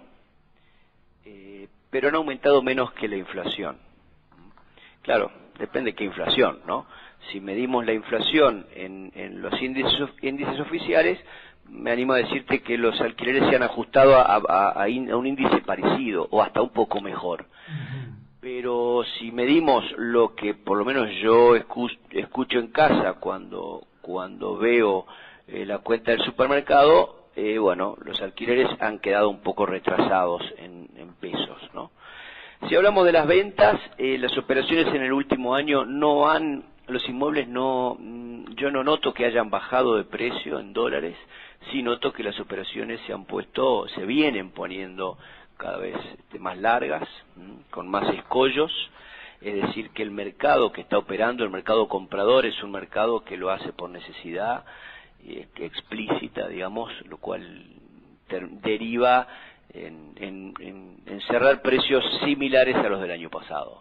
eh, pero han aumentado menos que la inflación. Claro, depende de qué inflación, ¿no? Si medimos la inflación en, en los índices, índices oficiales, me animo a decirte que los alquileres se han ajustado a, a, a, in, a un índice parecido o hasta un poco mejor. Uh-huh. Pero si medimos lo que por lo menos yo escucho, escucho en casa cuando, cuando veo eh, la cuenta del supermercado, eh, bueno, los alquileres han quedado un poco retrasados en, en pesos, ¿no? Si hablamos de las ventas, eh, las operaciones en el último año no han... Los inmuebles no, yo no noto que hayan bajado de precio en dólares, sí noto que las operaciones se han puesto, se vienen poniendo cada vez este, más largas, con más escollos, es decir, que el mercado que está operando, el mercado comprador, es un mercado que lo hace por necesidad eh, explícita, digamos, lo cual ter, deriva en, en, en, en cerrar precios similares a los del año pasado.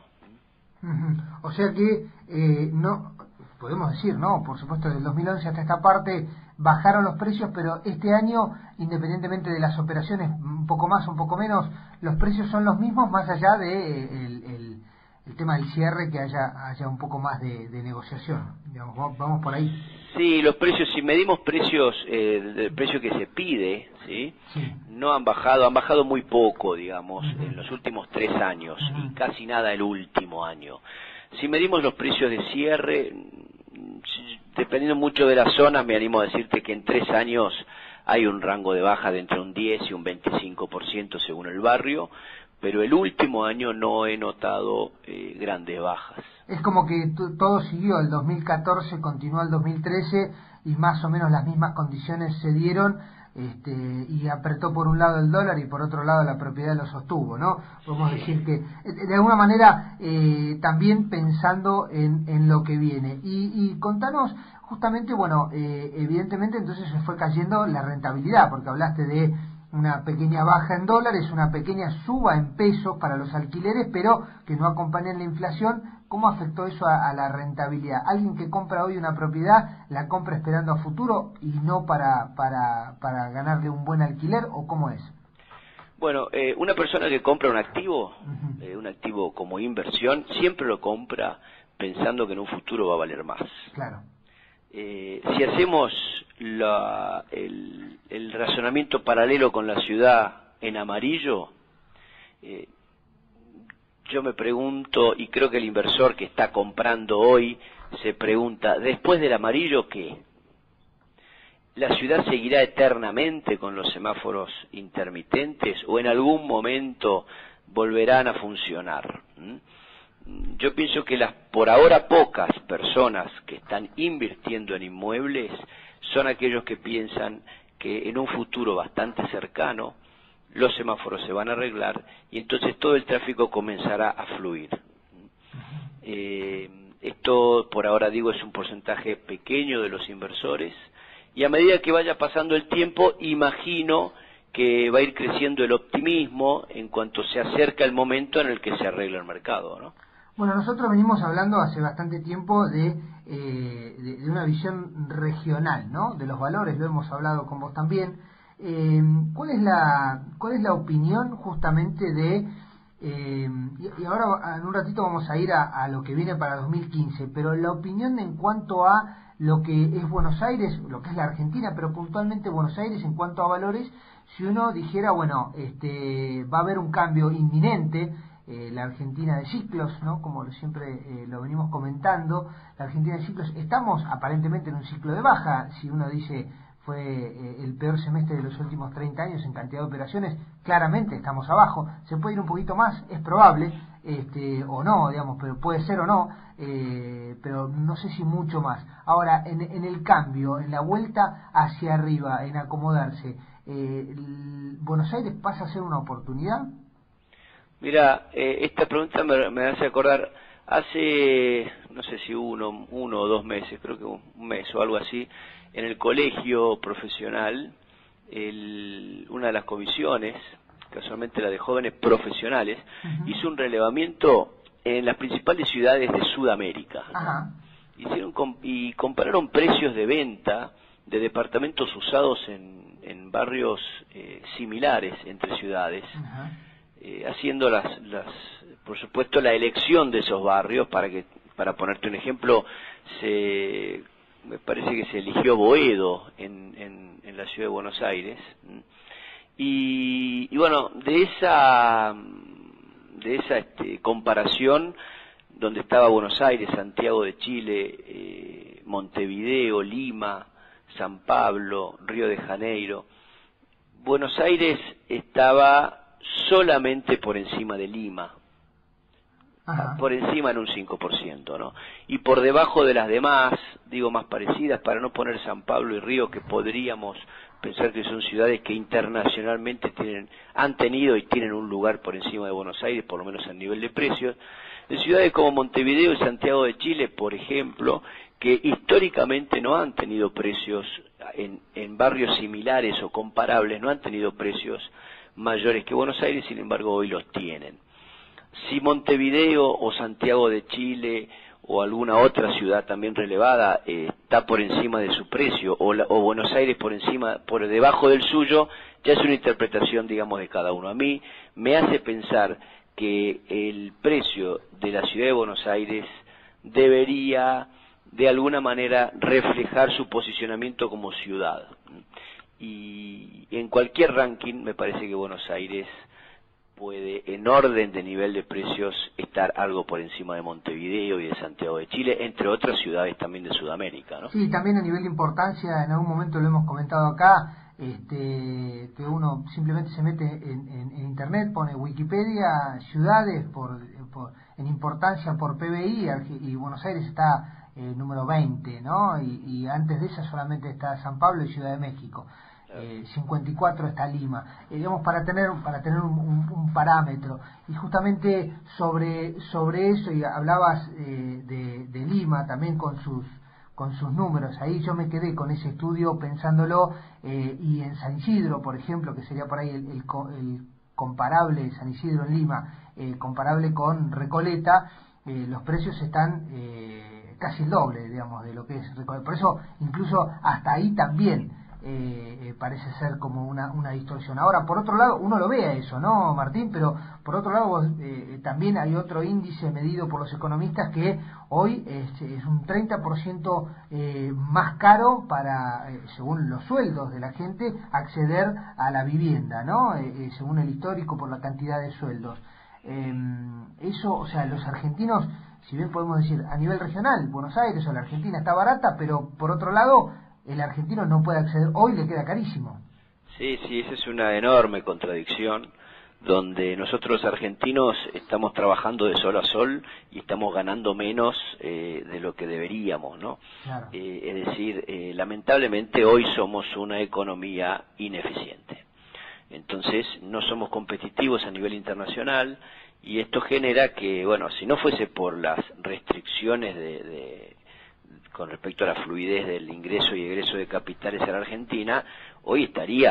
O sea que, eh, no podemos decir, ¿no? Por supuesto, del dos mil once hasta esta parte bajaron los precios, pero este año, independientemente de las operaciones, un poco más, un poco menos, los precios son los mismos, más allá de eh, el, el, el tema del cierre, que haya haya un poco más de, de negociación. Digamos, vamos por ahí. Sí, los precios, si medimos precios, eh, del precio que se pide, ¿sí? Sí, no han bajado, han bajado muy poco, digamos, uh-huh. en los últimos tres años, uh-huh. y casi nada el último año. Si medimos los precios de cierre, dependiendo mucho de la zona, me animo a decirte que en tres años hay un rango de baja de entre un diez y un veinticinco por ciento según el barrio, pero el último año no he notado eh, grandes bajas. Es como que t- todo siguió, el dos mil catorce continuó el dos mil trece y más o menos las mismas condiciones se dieron, este, y apretó por un lado el dólar y por otro lado la propiedad lo sostuvo, ¿no? Podemos decir que de alguna manera eh, también pensando en, en lo que viene. Y, y contanos justamente, bueno, eh, evidentemente entonces se fue cayendo la rentabilidad, porque hablaste de una pequeña baja en dólares, una pequeña suba en pesos para los alquileres, pero que no acompañan la inflación. ¿Cómo afectó eso a, a la rentabilidad? ¿Alguien que compra hoy una propiedad la compra esperando a futuro y no para para para ganarle un buen alquiler, o cómo es? Bueno, eh, una persona que compra un activo, uh-huh. eh, un activo como inversión, siempre lo compra pensando que en un futuro va a valer más. Claro. Eh, si hacemos la, el, el razonamiento paralelo con la ciudad en amarillo, eh, yo me pregunto, y creo que el inversor que está comprando hoy se pregunta, ¿después del amarillo qué? ¿La ciudad seguirá eternamente con los semáforos intermitentes o en algún momento volverán a funcionar? ¿Mm? Yo pienso que las por ahora pocas personas que están invirtiendo en inmuebles son aquellos que piensan que en un futuro bastante cercano los semáforos se van a arreglar y entonces todo el tráfico comenzará a fluir. Eh, esto, por ahora digo, es un porcentaje pequeño de los inversores y a medida que vaya pasando el tiempo, imagino que va a ir creciendo el optimismo en cuanto se acerca el momento en el que se arregla el mercado, ¿no? Bueno, nosotros venimos hablando hace bastante tiempo de, eh, de, de una visión regional, ¿no? De los valores, lo hemos hablado con vos también. Eh, ¿Cuál es la cuál es la opinión justamente de eh, y, y ahora en un ratito vamos a ir a, a lo que viene para dos mil quince, pero la opinión en cuanto a lo que es Buenos Aires, lo que es la Argentina, pero puntualmente Buenos Aires en cuanto a valores, si uno dijera, bueno, este va a haber un cambio inminente, eh, la Argentina de ciclos, ¿no? Como siempre eh, lo venimos comentando, la Argentina de ciclos, estamos aparentemente en un ciclo de baja, si uno dice fue eh, el peor semestre de los últimos treinta años en cantidad de operaciones, claramente estamos abajo, se puede ir un poquito más, es probable, este o no, digamos, pero puede ser o no, eh, pero no sé si mucho más. Ahora, en, en el cambio, en la vuelta hacia arriba, en acomodarse, eh, el, ¿Buenos Aires pasa a ser una oportunidad? Mira, eh, esta pregunta me, me hace acordar, hace, no sé si uno, uno o dos meses, creo que un mes o algo así, en el colegio profesional, el, una de las comisiones, casualmente la de jóvenes profesionales, uh-huh. hizo un relevamiento en las principales ciudades de Sudamérica. Uh-huh. Hicieron com y compararon precios de venta de departamentos usados en, en barrios eh, similares entre ciudades, uh-huh. eh, haciendo las, las, por supuesto, la elección de esos barrios para que, para ponerte un ejemplo, se me parece que se eligió Boedo en, en, en la ciudad de Buenos Aires. Y, y bueno, de esa de esa este, comparación, donde estaba Buenos Aires, Santiago de Chile, eh, Montevideo, Lima, San Pablo, Río de Janeiro, Buenos Aires estaba solamente por encima de Lima. Ajá. Por encima en un cinco por ciento, ¿no? Y por debajo de las demás, digo más parecidas, para no poner San Pablo y Río, que podríamos pensar que son ciudades que internacionalmente tienen, han tenido y tienen un lugar por encima de Buenos Aires, por lo menos a nivel de precios, de ciudades como Montevideo y Santiago de Chile, por ejemplo, que históricamente no han tenido precios en, en barrios similares o comparables, no han tenido precios mayores que Buenos Aires, sin embargo hoy los tienen. Si Montevideo o Santiago de Chile o alguna otra ciudad también relevada eh, está por encima de su precio, o, la, o Buenos Aires por encima, por debajo del suyo, ya es una interpretación, digamos, de cada uno. A mí me hace pensar que el precio de la ciudad de Buenos Aires debería, de alguna manera, reflejar su posicionamiento como ciudad. Y en cualquier ranking me parece que Buenos Aires puede, en orden de nivel de precios, estar algo por encima de Montevideo y de Santiago de Chile, entre otras ciudades también de Sudamérica, ¿no? Sí, también a nivel de importancia, en algún momento lo hemos comentado acá, este, que uno simplemente se mete en, en, en internet, pone Wikipedia, ciudades por, por en importancia por P B I, y Buenos Aires está eh, número veinte, ¿no? Y, y antes de esa solamente está San Pablo y Ciudad de México. Eh, cincuenta y cuatro está Lima, eh, digamos, para tener para tener un, un, un parámetro. Y justamente sobre sobre eso, y hablabas eh, de, de Lima también con sus con sus números, ahí yo me quedé con ese estudio pensándolo, eh, y en San Isidro, por ejemplo, que sería por ahí el, el, el comparable, San Isidro en Lima, eh, comparable con Recoleta, eh, los precios están eh, casi el doble, digamos, de lo que es Recoleta. Por eso, incluso hasta ahí también Eh, eh, parece ser como una, una distorsión. Ahora, por otro lado, uno lo ve a eso, ¿no, Martín? Pero por otro lado, eh, también hay otro índice medido por los economistas que hoy es, es un treinta por ciento eh, más caro para, eh, según los sueldos de la gente, acceder a la vivienda, ¿no? Eh, eh, según el histórico, por la cantidad de sueldos. Eh, eso, o sea, los argentinos, si bien podemos decir a nivel regional, Buenos Aires o la Argentina está barata, pero por otro lado, el argentino no puede acceder, hoy le queda carísimo. Sí, sí, esa es una enorme contradicción, donde nosotros los argentinos estamos trabajando de sol a sol y estamos ganando menos eh, de lo que deberíamos, ¿no? Claro. Eh, es decir, eh, lamentablemente hoy somos una economía ineficiente. Entonces no somos competitivos a nivel internacional, y esto genera que, bueno, si no fuese por las restricciones de... de con respecto a la fluidez del ingreso y egreso de capitales en la Argentina, hoy estaría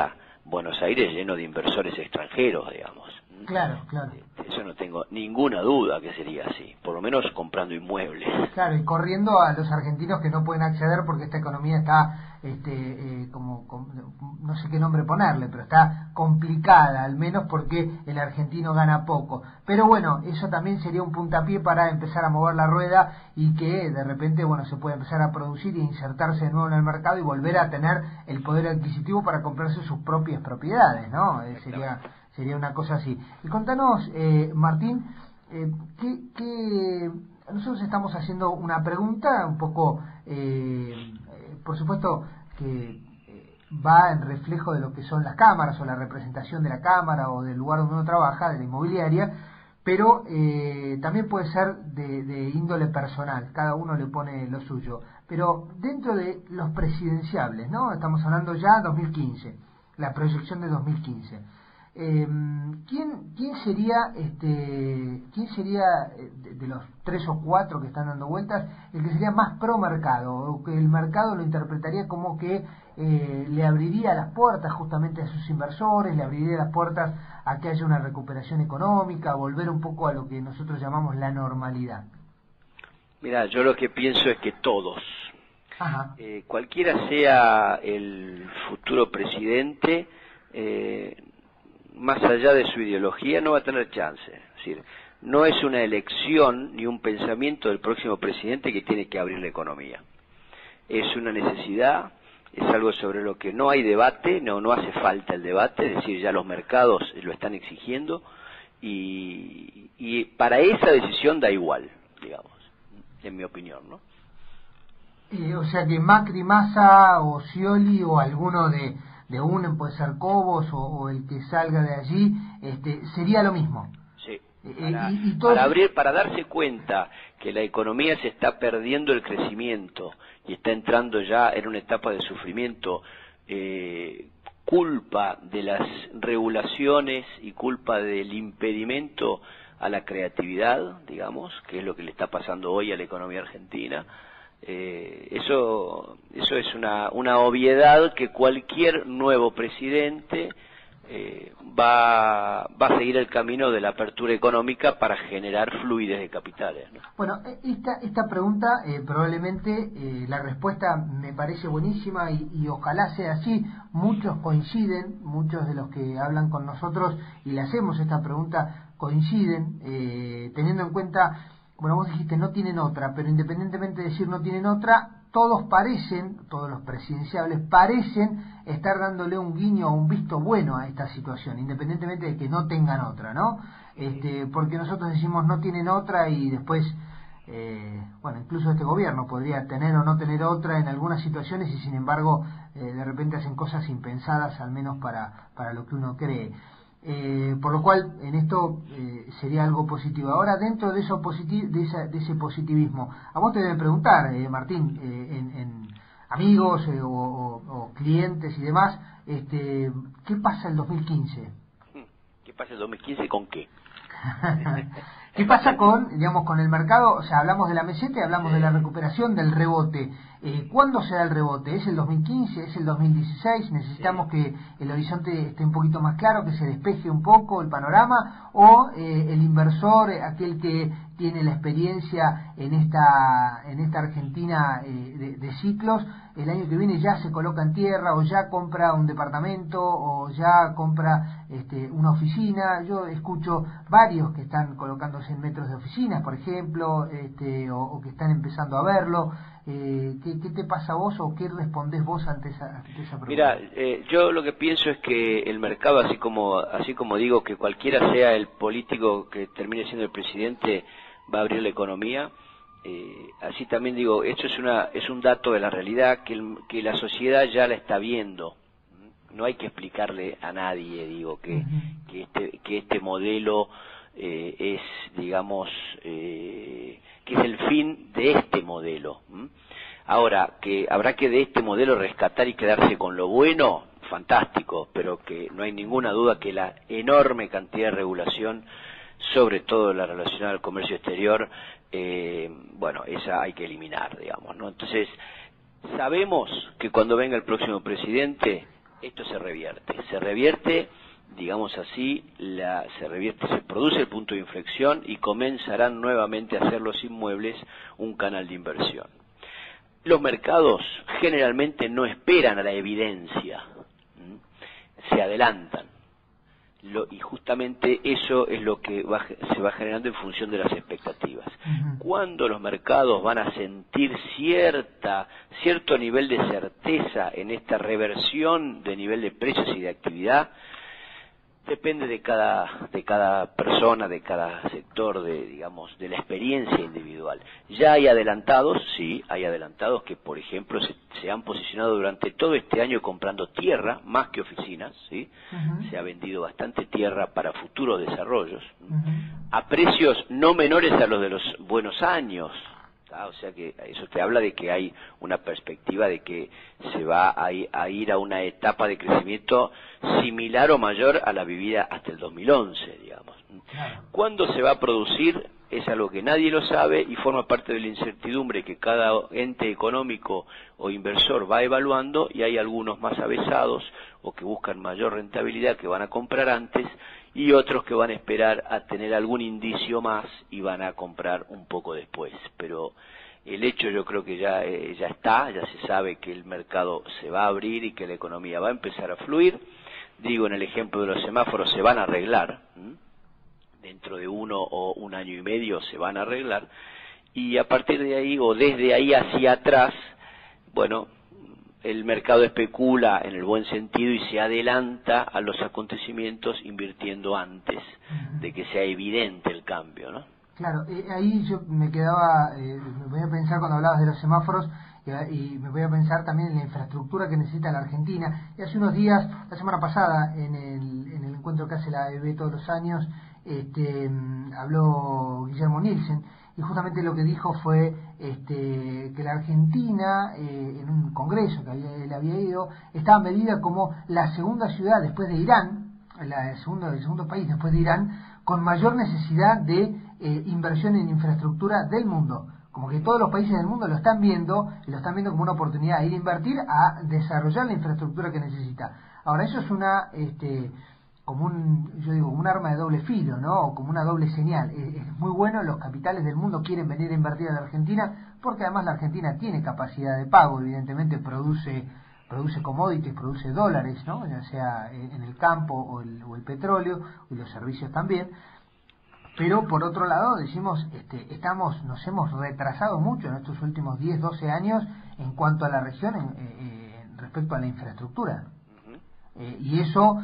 Buenos Aires lleno de inversores extranjeros, digamos. Claro, claro. Eso no tengo ninguna duda que sería así, por lo menos comprando inmuebles. Claro, y corriendo a los argentinos que no pueden acceder porque esta economía está, este, eh, como, como, no sé qué nombre ponerle, pero está complicada, al menos porque el argentino gana poco. Pero bueno, eso también sería un puntapié para empezar a mover la rueda y que de repente, bueno, se puede empezar a producir e insertarse de nuevo en el mercado y volver a tener el poder adquisitivo para comprarse sus propias propiedades, ¿no? Eh, sería... Sería una cosa así. Y contanos, eh, Martín, eh, que, que nosotros estamos haciendo una pregunta un poco, eh, eh, por supuesto, que eh, va en reflejo de lo que son las cámaras o la representación de la cámara o del lugar donde uno trabaja, de la inmobiliaria, pero eh, también puede ser de, de índole personal, cada uno le pone lo suyo. Pero dentro de los presidenciables, ¿no? Estamos hablando ya de dos mil quince, la proyección de dos mil quince. Eh, ¿quién, quién sería este quién sería de, de los tres o cuatro que están dando vueltas el que sería más pro mercado, o que el mercado lo interpretaría como que eh, le abriría las puertas justamente a sus inversores, le abriría las puertas a que haya una recuperación económica, volver un poco a lo que nosotros llamamos la normalidad? Mira, yo lo que pienso es que todos, Ajá. Eh, cualquiera sea el futuro presidente, eh, más allá de su ideología, no va a tener chance. Es decir, no es una elección ni un pensamiento del próximo presidente que tiene que abrir la economía. Es una necesidad, es algo sobre lo que no hay debate, no, no hace falta el debate, es decir, ya los mercados lo están exigiendo, y, y para esa decisión da igual, digamos, en mi opinión, ¿no? Eh, o sea que Macri, Massa o Scioli o alguno de... de uno, puede ser Cobos o, o el que salga de allí, este, sería lo mismo. Sí, Eh, para, y, y todo... para abrir, para darse cuenta que la economía se está perdiendo el crecimiento y está entrando ya en una etapa de sufrimiento, eh, culpa de las regulaciones y culpa del impedimento a la creatividad, digamos, que es lo que le está pasando hoy a la economía argentina. Eh, eso eso es una, una obviedad que cualquier nuevo presidente eh, va, va a seguir el camino de la apertura económica para generar fluidez de capitales, ¿no? Bueno, esta, esta pregunta eh, probablemente eh, la respuesta me parece buenísima y, y ojalá sea así. Muchos coinciden, muchos de los que hablan con nosotros y le hacemos esta pregunta coinciden, eh, teniendo en cuenta... Bueno, vos dijiste no tienen otra, pero independientemente de decir no tienen otra, todos parecen, todos los presidenciables parecen estar dándole un guiño o un visto bueno a esta situación, independientemente de que no tengan otra, ¿no? Este, porque nosotros decimos no tienen otra y después, eh, bueno, incluso este gobierno podría tener o no tener otra en algunas situaciones y sin embargo eh, de repente hacen cosas impensadas, al menos para, para lo que uno cree. Eh, por lo cual en esto eh, sería algo positivo. Ahora, dentro de eso positi de, esa, de ese positivismo, a vos te deben preguntar, eh, Martín, eh, en, en amigos eh, o, o, o clientes y demás, este, ¿qué pasa el dos mil quince? ¿Qué pasa el dos mil quince con qué? ¿Qué pasa con, digamos, con el mercado? O sea, hablamos de la meseta y hablamos de la recuperación, del rebote. Eh, ¿Cuándo se da el rebote? ¿Es el dos mil quince? ¿Es el dos mil dieciséis? ¿Necesitamos que el horizonte esté un poquito más claro, que se despeje un poco el panorama? ¿O eh, el inversor, aquel que tiene la experiencia en esta en esta Argentina eh, de, de ciclos, el año que viene ya se coloca en tierra o ya compra un departamento o ya compra este, una oficina? Yo escucho varios que están colocándose en metros de oficinas, por ejemplo, este, o, o que están empezando a verlo. Eh, ¿qué, ¿Qué te pasa a vos o qué respondés vos ante esa, ante esa pregunta? Mira, eh, yo lo que pienso es que el mercado, así como así como digo que cualquiera sea el político que termine siendo el presidente va a abrir la economía, eh, así también digo, esto es una es un dato de la realidad que, el, que la sociedad ya la está viendo. No hay que explicarle a nadie, digo, que, uh-huh. que, este, que este modelo eh, es, digamos, eh, que es el fin de este modelo. ¿Mm? Ahora, que habrá que de este modelo rescatar y quedarse con lo bueno, fantástico, pero que no hay ninguna duda que la enorme cantidad de regulación, sobre todo la relacionada al comercio exterior, eh, bueno, esa hay que eliminar, digamos, ¿no? Entonces, sabemos que cuando venga el próximo presidente, esto se revierte. Se revierte, digamos así, la, se revierte, se produce el punto de inflexión y comenzarán nuevamente a hacer los inmuebles un canal de inversión. Los mercados generalmente no esperan a la evidencia, se adelantan. Lo, y justamente eso es lo que va, se va generando en función de las expectativas. Uh-huh. Cuando los mercados van a sentir cierta cierto nivel de certeza en esta reversión de nivel de precios y de actividad, depende de cada de cada persona, de cada sector, de digamos de la experiencia individual. Ya hay adelantados, sí, hay adelantados que, por ejemplo, se, se han posicionado durante todo este año comprando tierra más que oficinas, sí. Uh-huh. Se ha vendido bastante tierra para futuros desarrollos, uh-huh, a precios no menores a los de los buenos años. ¿tá? O sea que eso te habla de que hay una perspectiva de que se va a, a ir a una etapa de crecimiento similar o mayor a la vivida hasta el dos mil once, digamos. Claro. ¿Cuándo se va a producir? Es algo que nadie lo sabe y forma parte de la incertidumbre que cada ente económico o inversor va evaluando, y hay algunos más avesados o que buscan mayor rentabilidad que van a comprar antes, y otros que van a esperar a tener algún indicio más y van a comprar un poco después. Pero el hecho yo creo que ya, eh, ya está, ya se sabe que el mercado se va a abrir y que la economía va a empezar a fluir. Digo, en el ejemplo de los semáforos, se van a arreglar, ¿m? Dentro de uno o un año y medio se van a arreglar, y a partir de ahí o desde ahí hacia atrás, bueno, el mercado especula en el buen sentido y se adelanta a los acontecimientos invirtiendo antes de que sea evidente el cambio, ¿no? Claro, eh, ahí yo me quedaba, eh, me voy a pensar cuando hablabas de los semáforos, y me voy a pensar también en la infraestructura que necesita la Argentina. Y hace unos días, la semana pasada, en el, en el encuentro que hace la A E B todos los años, este, habló Guillermo Nielsen, y justamente lo que dijo fue este, que la Argentina, eh, en un congreso que había, él había ido, estaba medida como la segunda ciudad después de Irán, la segunda, el segundo país después de Irán, con mayor necesidad de eh, inversión en infraestructura del mundo. Como que todos los países del mundo lo están viendo, y lo están viendo como una oportunidad de ir a invertir, a desarrollar la infraestructura que necesita. Ahora, eso es una, este, como un, yo digo, un arma de doble filo, ¿no? O como una doble señal. Es, es muy bueno, los capitales del mundo quieren venir a invertir a la Argentina, porque además la Argentina tiene capacidad de pago, evidentemente produce, produce commodities, produce dólares, ¿no? Ya sea en el campo o el, o el petróleo, y los servicios también. Pero por otro lado decimos, este, estamos, nos hemos retrasado mucho en estos últimos diez, doce años en cuanto a la región en, eh, respecto a la infraestructura. Eh, y eso,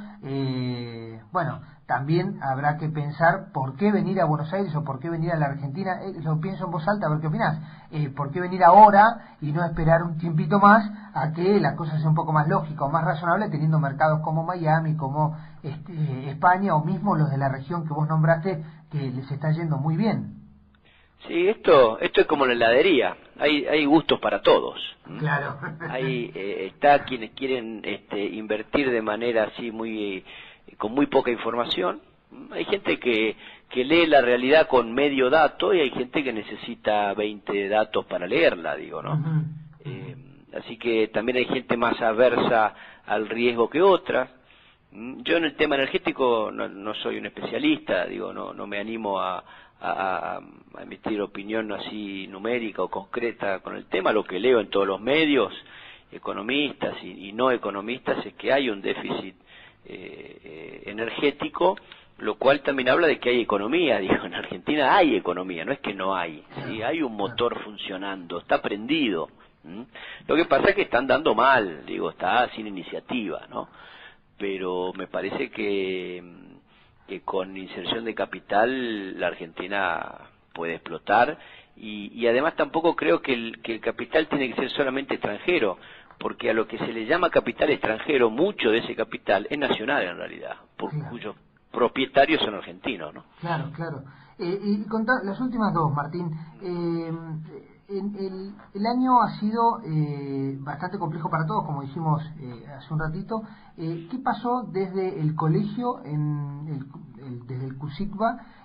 eh, bueno, también habrá que pensar por qué venir a Buenos Aires o por qué venir a la Argentina. Eh, lo pienso en voz alta, a ver qué opinás. Eh, ¿Por qué venir ahora y no esperar un tiempito más a que la cosa sea un poco más lógica o más razonable, teniendo mercados como Miami, como este, España, o mismo los de la región que vos nombraste, que les está yendo muy bien? Sí, esto esto es como la heladería, hay hay gustos para todos. Claro. Hay eh, está quienes quieren este, invertir de manera así muy eh, con muy poca información. Hay gente que que lee la realidad con medio dato y hay gente que necesita veinte datos para leerla, digo, ¿no? Uh-huh. Eh, así que también hay gente más aversa al riesgo que otra. Yo en el tema energético no, no soy un especialista, digo, no no me animo a A, a emitir opinión así numérica o concreta con el tema. Lo que leo en todos los medios, economistas y, y no economistas, es que hay un déficit eh, eh, energético, lo cual también habla de que hay economía. Digo, en Argentina hay economía, no es que no hay, ¿sí? Hay un motor funcionando, está prendido. ¿Mm? Lo que pasa es que están dando mal, digo, está sin iniciativa, ¿no? Pero me parece que que con inserción de capital la Argentina puede explotar, y, y además tampoco creo que el, que el capital tiene que ser solamente extranjero, porque a lo que se le llama capital extranjero, mucho de ese capital es nacional en realidad, por, claro, cuyos propietarios son argentinos, ¿no? Claro, claro. Eh, y contar las últimas dos, Martín. Eh, en el, el año ha sido eh, bastante complejo para todos, como dijimos eh, hace un ratito. Eh, ¿Qué pasó desde el colegio, en el, el, desde el CUSICBA,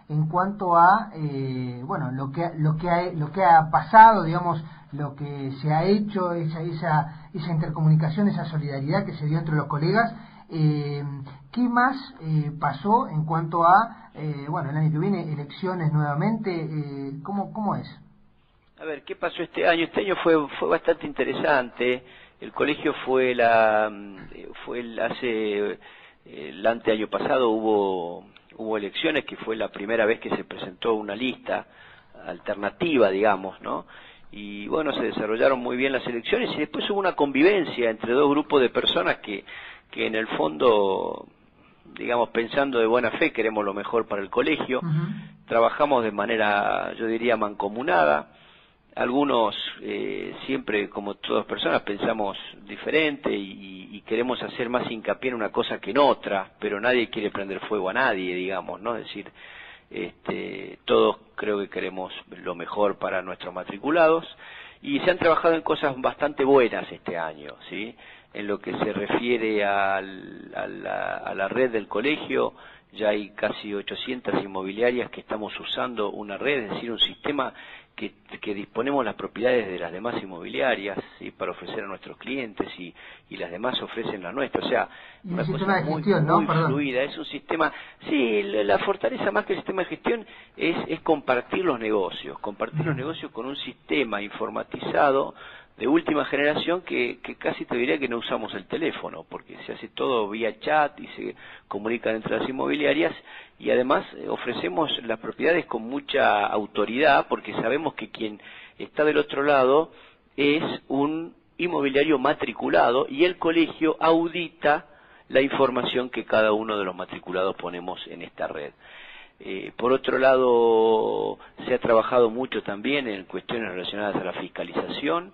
en cuanto a eh, bueno lo que lo que ha, lo que ha pasado, digamos, lo que se ha hecho, esa esa esa intercomunicación, esa solidaridad que se dio entre los colegas. Eh, ¿Qué más eh, pasó en cuanto a eh, bueno, el año que viene elecciones nuevamente? Eh, ¿cómo cómo es? A ver, ¿qué pasó este año? Este año fue fue bastante interesante. El colegio fue la fue el, hace el anteaño pasado hubo hubo elecciones, que fue la primera vez que se presentó una lista alternativa, digamos, ¿no? Y bueno, se desarrollaron muy bien las elecciones y después hubo una convivencia entre dos grupos de personas que que en el fondo, digamos, pensando de buena fe, queremos lo mejor para el colegio. Uh-huh. Trabajamos de manera, yo diría, mancomunada. Algunos, eh, siempre, como todas personas, pensamos diferente y, y queremos hacer más hincapié en una cosa que en otra, pero nadie quiere prender fuego a nadie, digamos, ¿no? Es decir, este, todos creo que queremos lo mejor para nuestros matriculados y se han trabajado en cosas bastante buenas este año, ¿sí? En lo que se refiere al, a, la, a la red del colegio, ya hay casi ochocientas inmobiliarias que estamos usando una red, es decir, un sistema que, que disponemos las propiedades de las demás inmobiliarias, ¿sí? Para ofrecer a nuestros clientes y, y las demás ofrecen la nuestra. O sea, y una un cosa sistema de muy, gestión, ¿no? muy Perdón. fluida. Es un sistema, sí, la, la fortaleza más que el sistema de gestión es, es compartir los negocios, compartir uh-huh. los negocios con un sistema informatizado de última generación que, que casi te diría que no usamos el teléfono, porque se hace todo vía chat y se comunican entre las inmobiliarias y además eh, ofrecemos las propiedades con mucha autoridad porque sabemos que quien está del otro lado es un inmobiliario matriculado y el colegio audita la información que cada uno de los matriculados ponemos en esta red. Eh, por otro lado, se ha trabajado mucho también en cuestiones relacionadas a la fiscalización,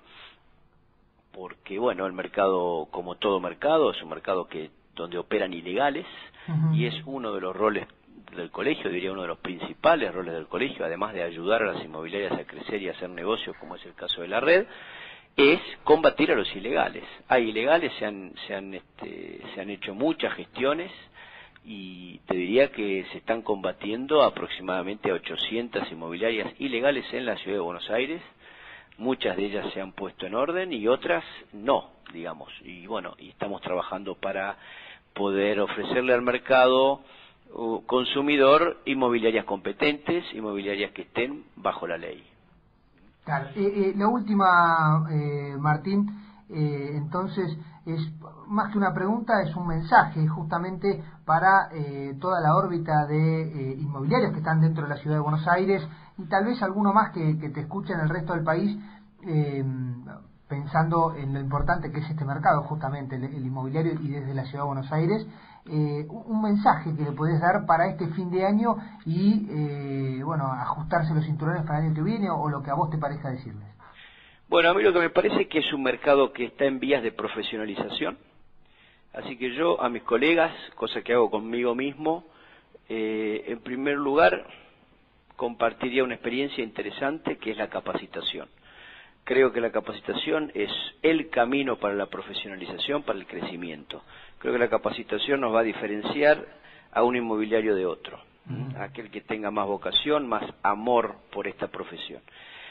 porque bueno, el mercado, como todo mercado, es un mercado que donde operan ilegales uh-huh. y es uno de los roles del colegio, diría uno de los principales roles del colegio, además de ayudar a las inmobiliarias a crecer y a hacer negocios, como es el caso de la red, es combatir a los ilegales. Hay ilegales, se han, se han, este, se han hecho muchas gestiones y te diría que se están combatiendo aproximadamente a ochocientas inmobiliarias ilegales en la ciudad de Buenos Aires. Muchas de ellas se han puesto en orden y otras no, digamos. Y bueno, y estamos trabajando para poder ofrecerle al mercado uh, consumidor inmobiliarias competentes, inmobiliarias que estén bajo la ley. Claro. Eh, eh, la última, eh, Martín, eh, entonces, es más que una pregunta, es un mensaje justamente para eh, toda la órbita de eh, inmobiliarios que están dentro de la ciudad de Buenos Aires y tal vez alguno más que, que te escuche en el resto del país, eh, pensando en lo importante que es este mercado, justamente el, el inmobiliario y desde la ciudad de Buenos Aires, eh, un mensaje que le podés dar para este fin de año y, eh, bueno, ajustarse los cinturones para el año que viene o, o lo que a vos te parezca decirles. Bueno, a mí lo que me parece es que es un mercado que está en vías de profesionalización, así que yo a mis colegas, cosa que hago conmigo mismo, eh, en primer lugar compartiría una experiencia interesante que es la capacitación. Creo que la capacitación es el camino para la profesionalización, para el crecimiento. Creo que la capacitación nos va a diferenciar a un inmobiliario de otro, uh-huh. aquel que tenga más vocación, más amor por esta profesión.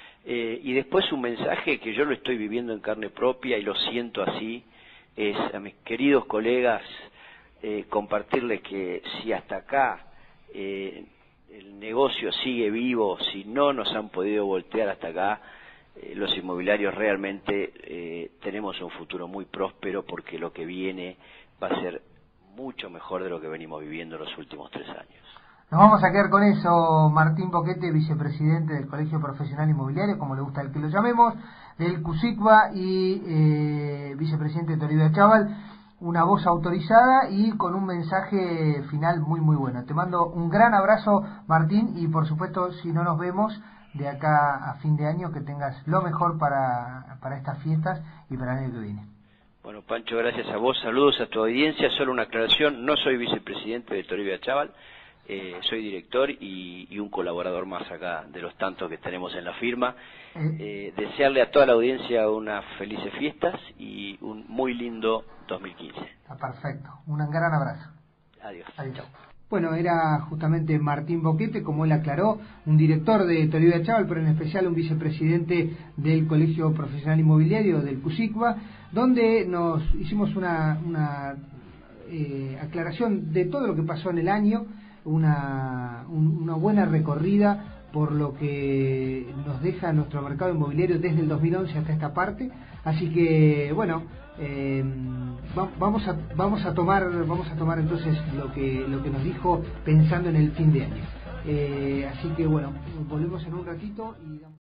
Eh, y después un mensaje que yo lo estoy viviendo en carne propia y lo siento así, es a mis queridos colegas eh, compartirles que si hasta acá eh, el negocio sigue vivo, si no nos han podido voltear hasta acá, eh, los inmobiliarios realmente eh, tenemos un futuro muy próspero porque lo que viene va a ser mucho mejor de lo que venimos viviendo los últimos tres años. Nos vamos a quedar con eso. Martín Boquete, vicepresidente del Colegio Profesional Inmobiliario, como le gusta el que lo llamemos, del CUSICBA y eh, vicepresidente de Toribio Achával, una voz autorizada y con un mensaje final muy muy bueno. Te mando un gran abrazo, Martín, y por supuesto, si no nos vemos de acá a fin de año, que tengas lo mejor para, para estas fiestas y para el año que viene. Bueno, Pancho, gracias a vos, saludos a tu audiencia. Solo una aclaración, no soy vicepresidente de Toribio Achával. Eh, soy director y, y un colaborador más acá de los tantos que tenemos en la firma. Eh, desearle a toda la audiencia unas felices fiestas y un muy lindo dos mil quince. Está perfecto. Un gran abrazo. Adiós. Adiós. Chao. Bueno, era justamente Martín Boquete, como él aclaró, un director de Tolivia Chaval, pero en especial un vicepresidente del Colegio Profesional Inmobiliario del CUSICBA, donde nos hicimos una, una eh, aclaración de todo lo que pasó en el año, una, un, una buena recorrida por lo que nos deja nuestro mercado inmobiliario desde el dos mil once hasta esta parte. Así que, bueno, eh, va, vamos a vamos a tomar vamos a tomar entonces lo que lo que nos dijo pensando en el fin de año. Eh, así que, bueno, volvemos en un ratito y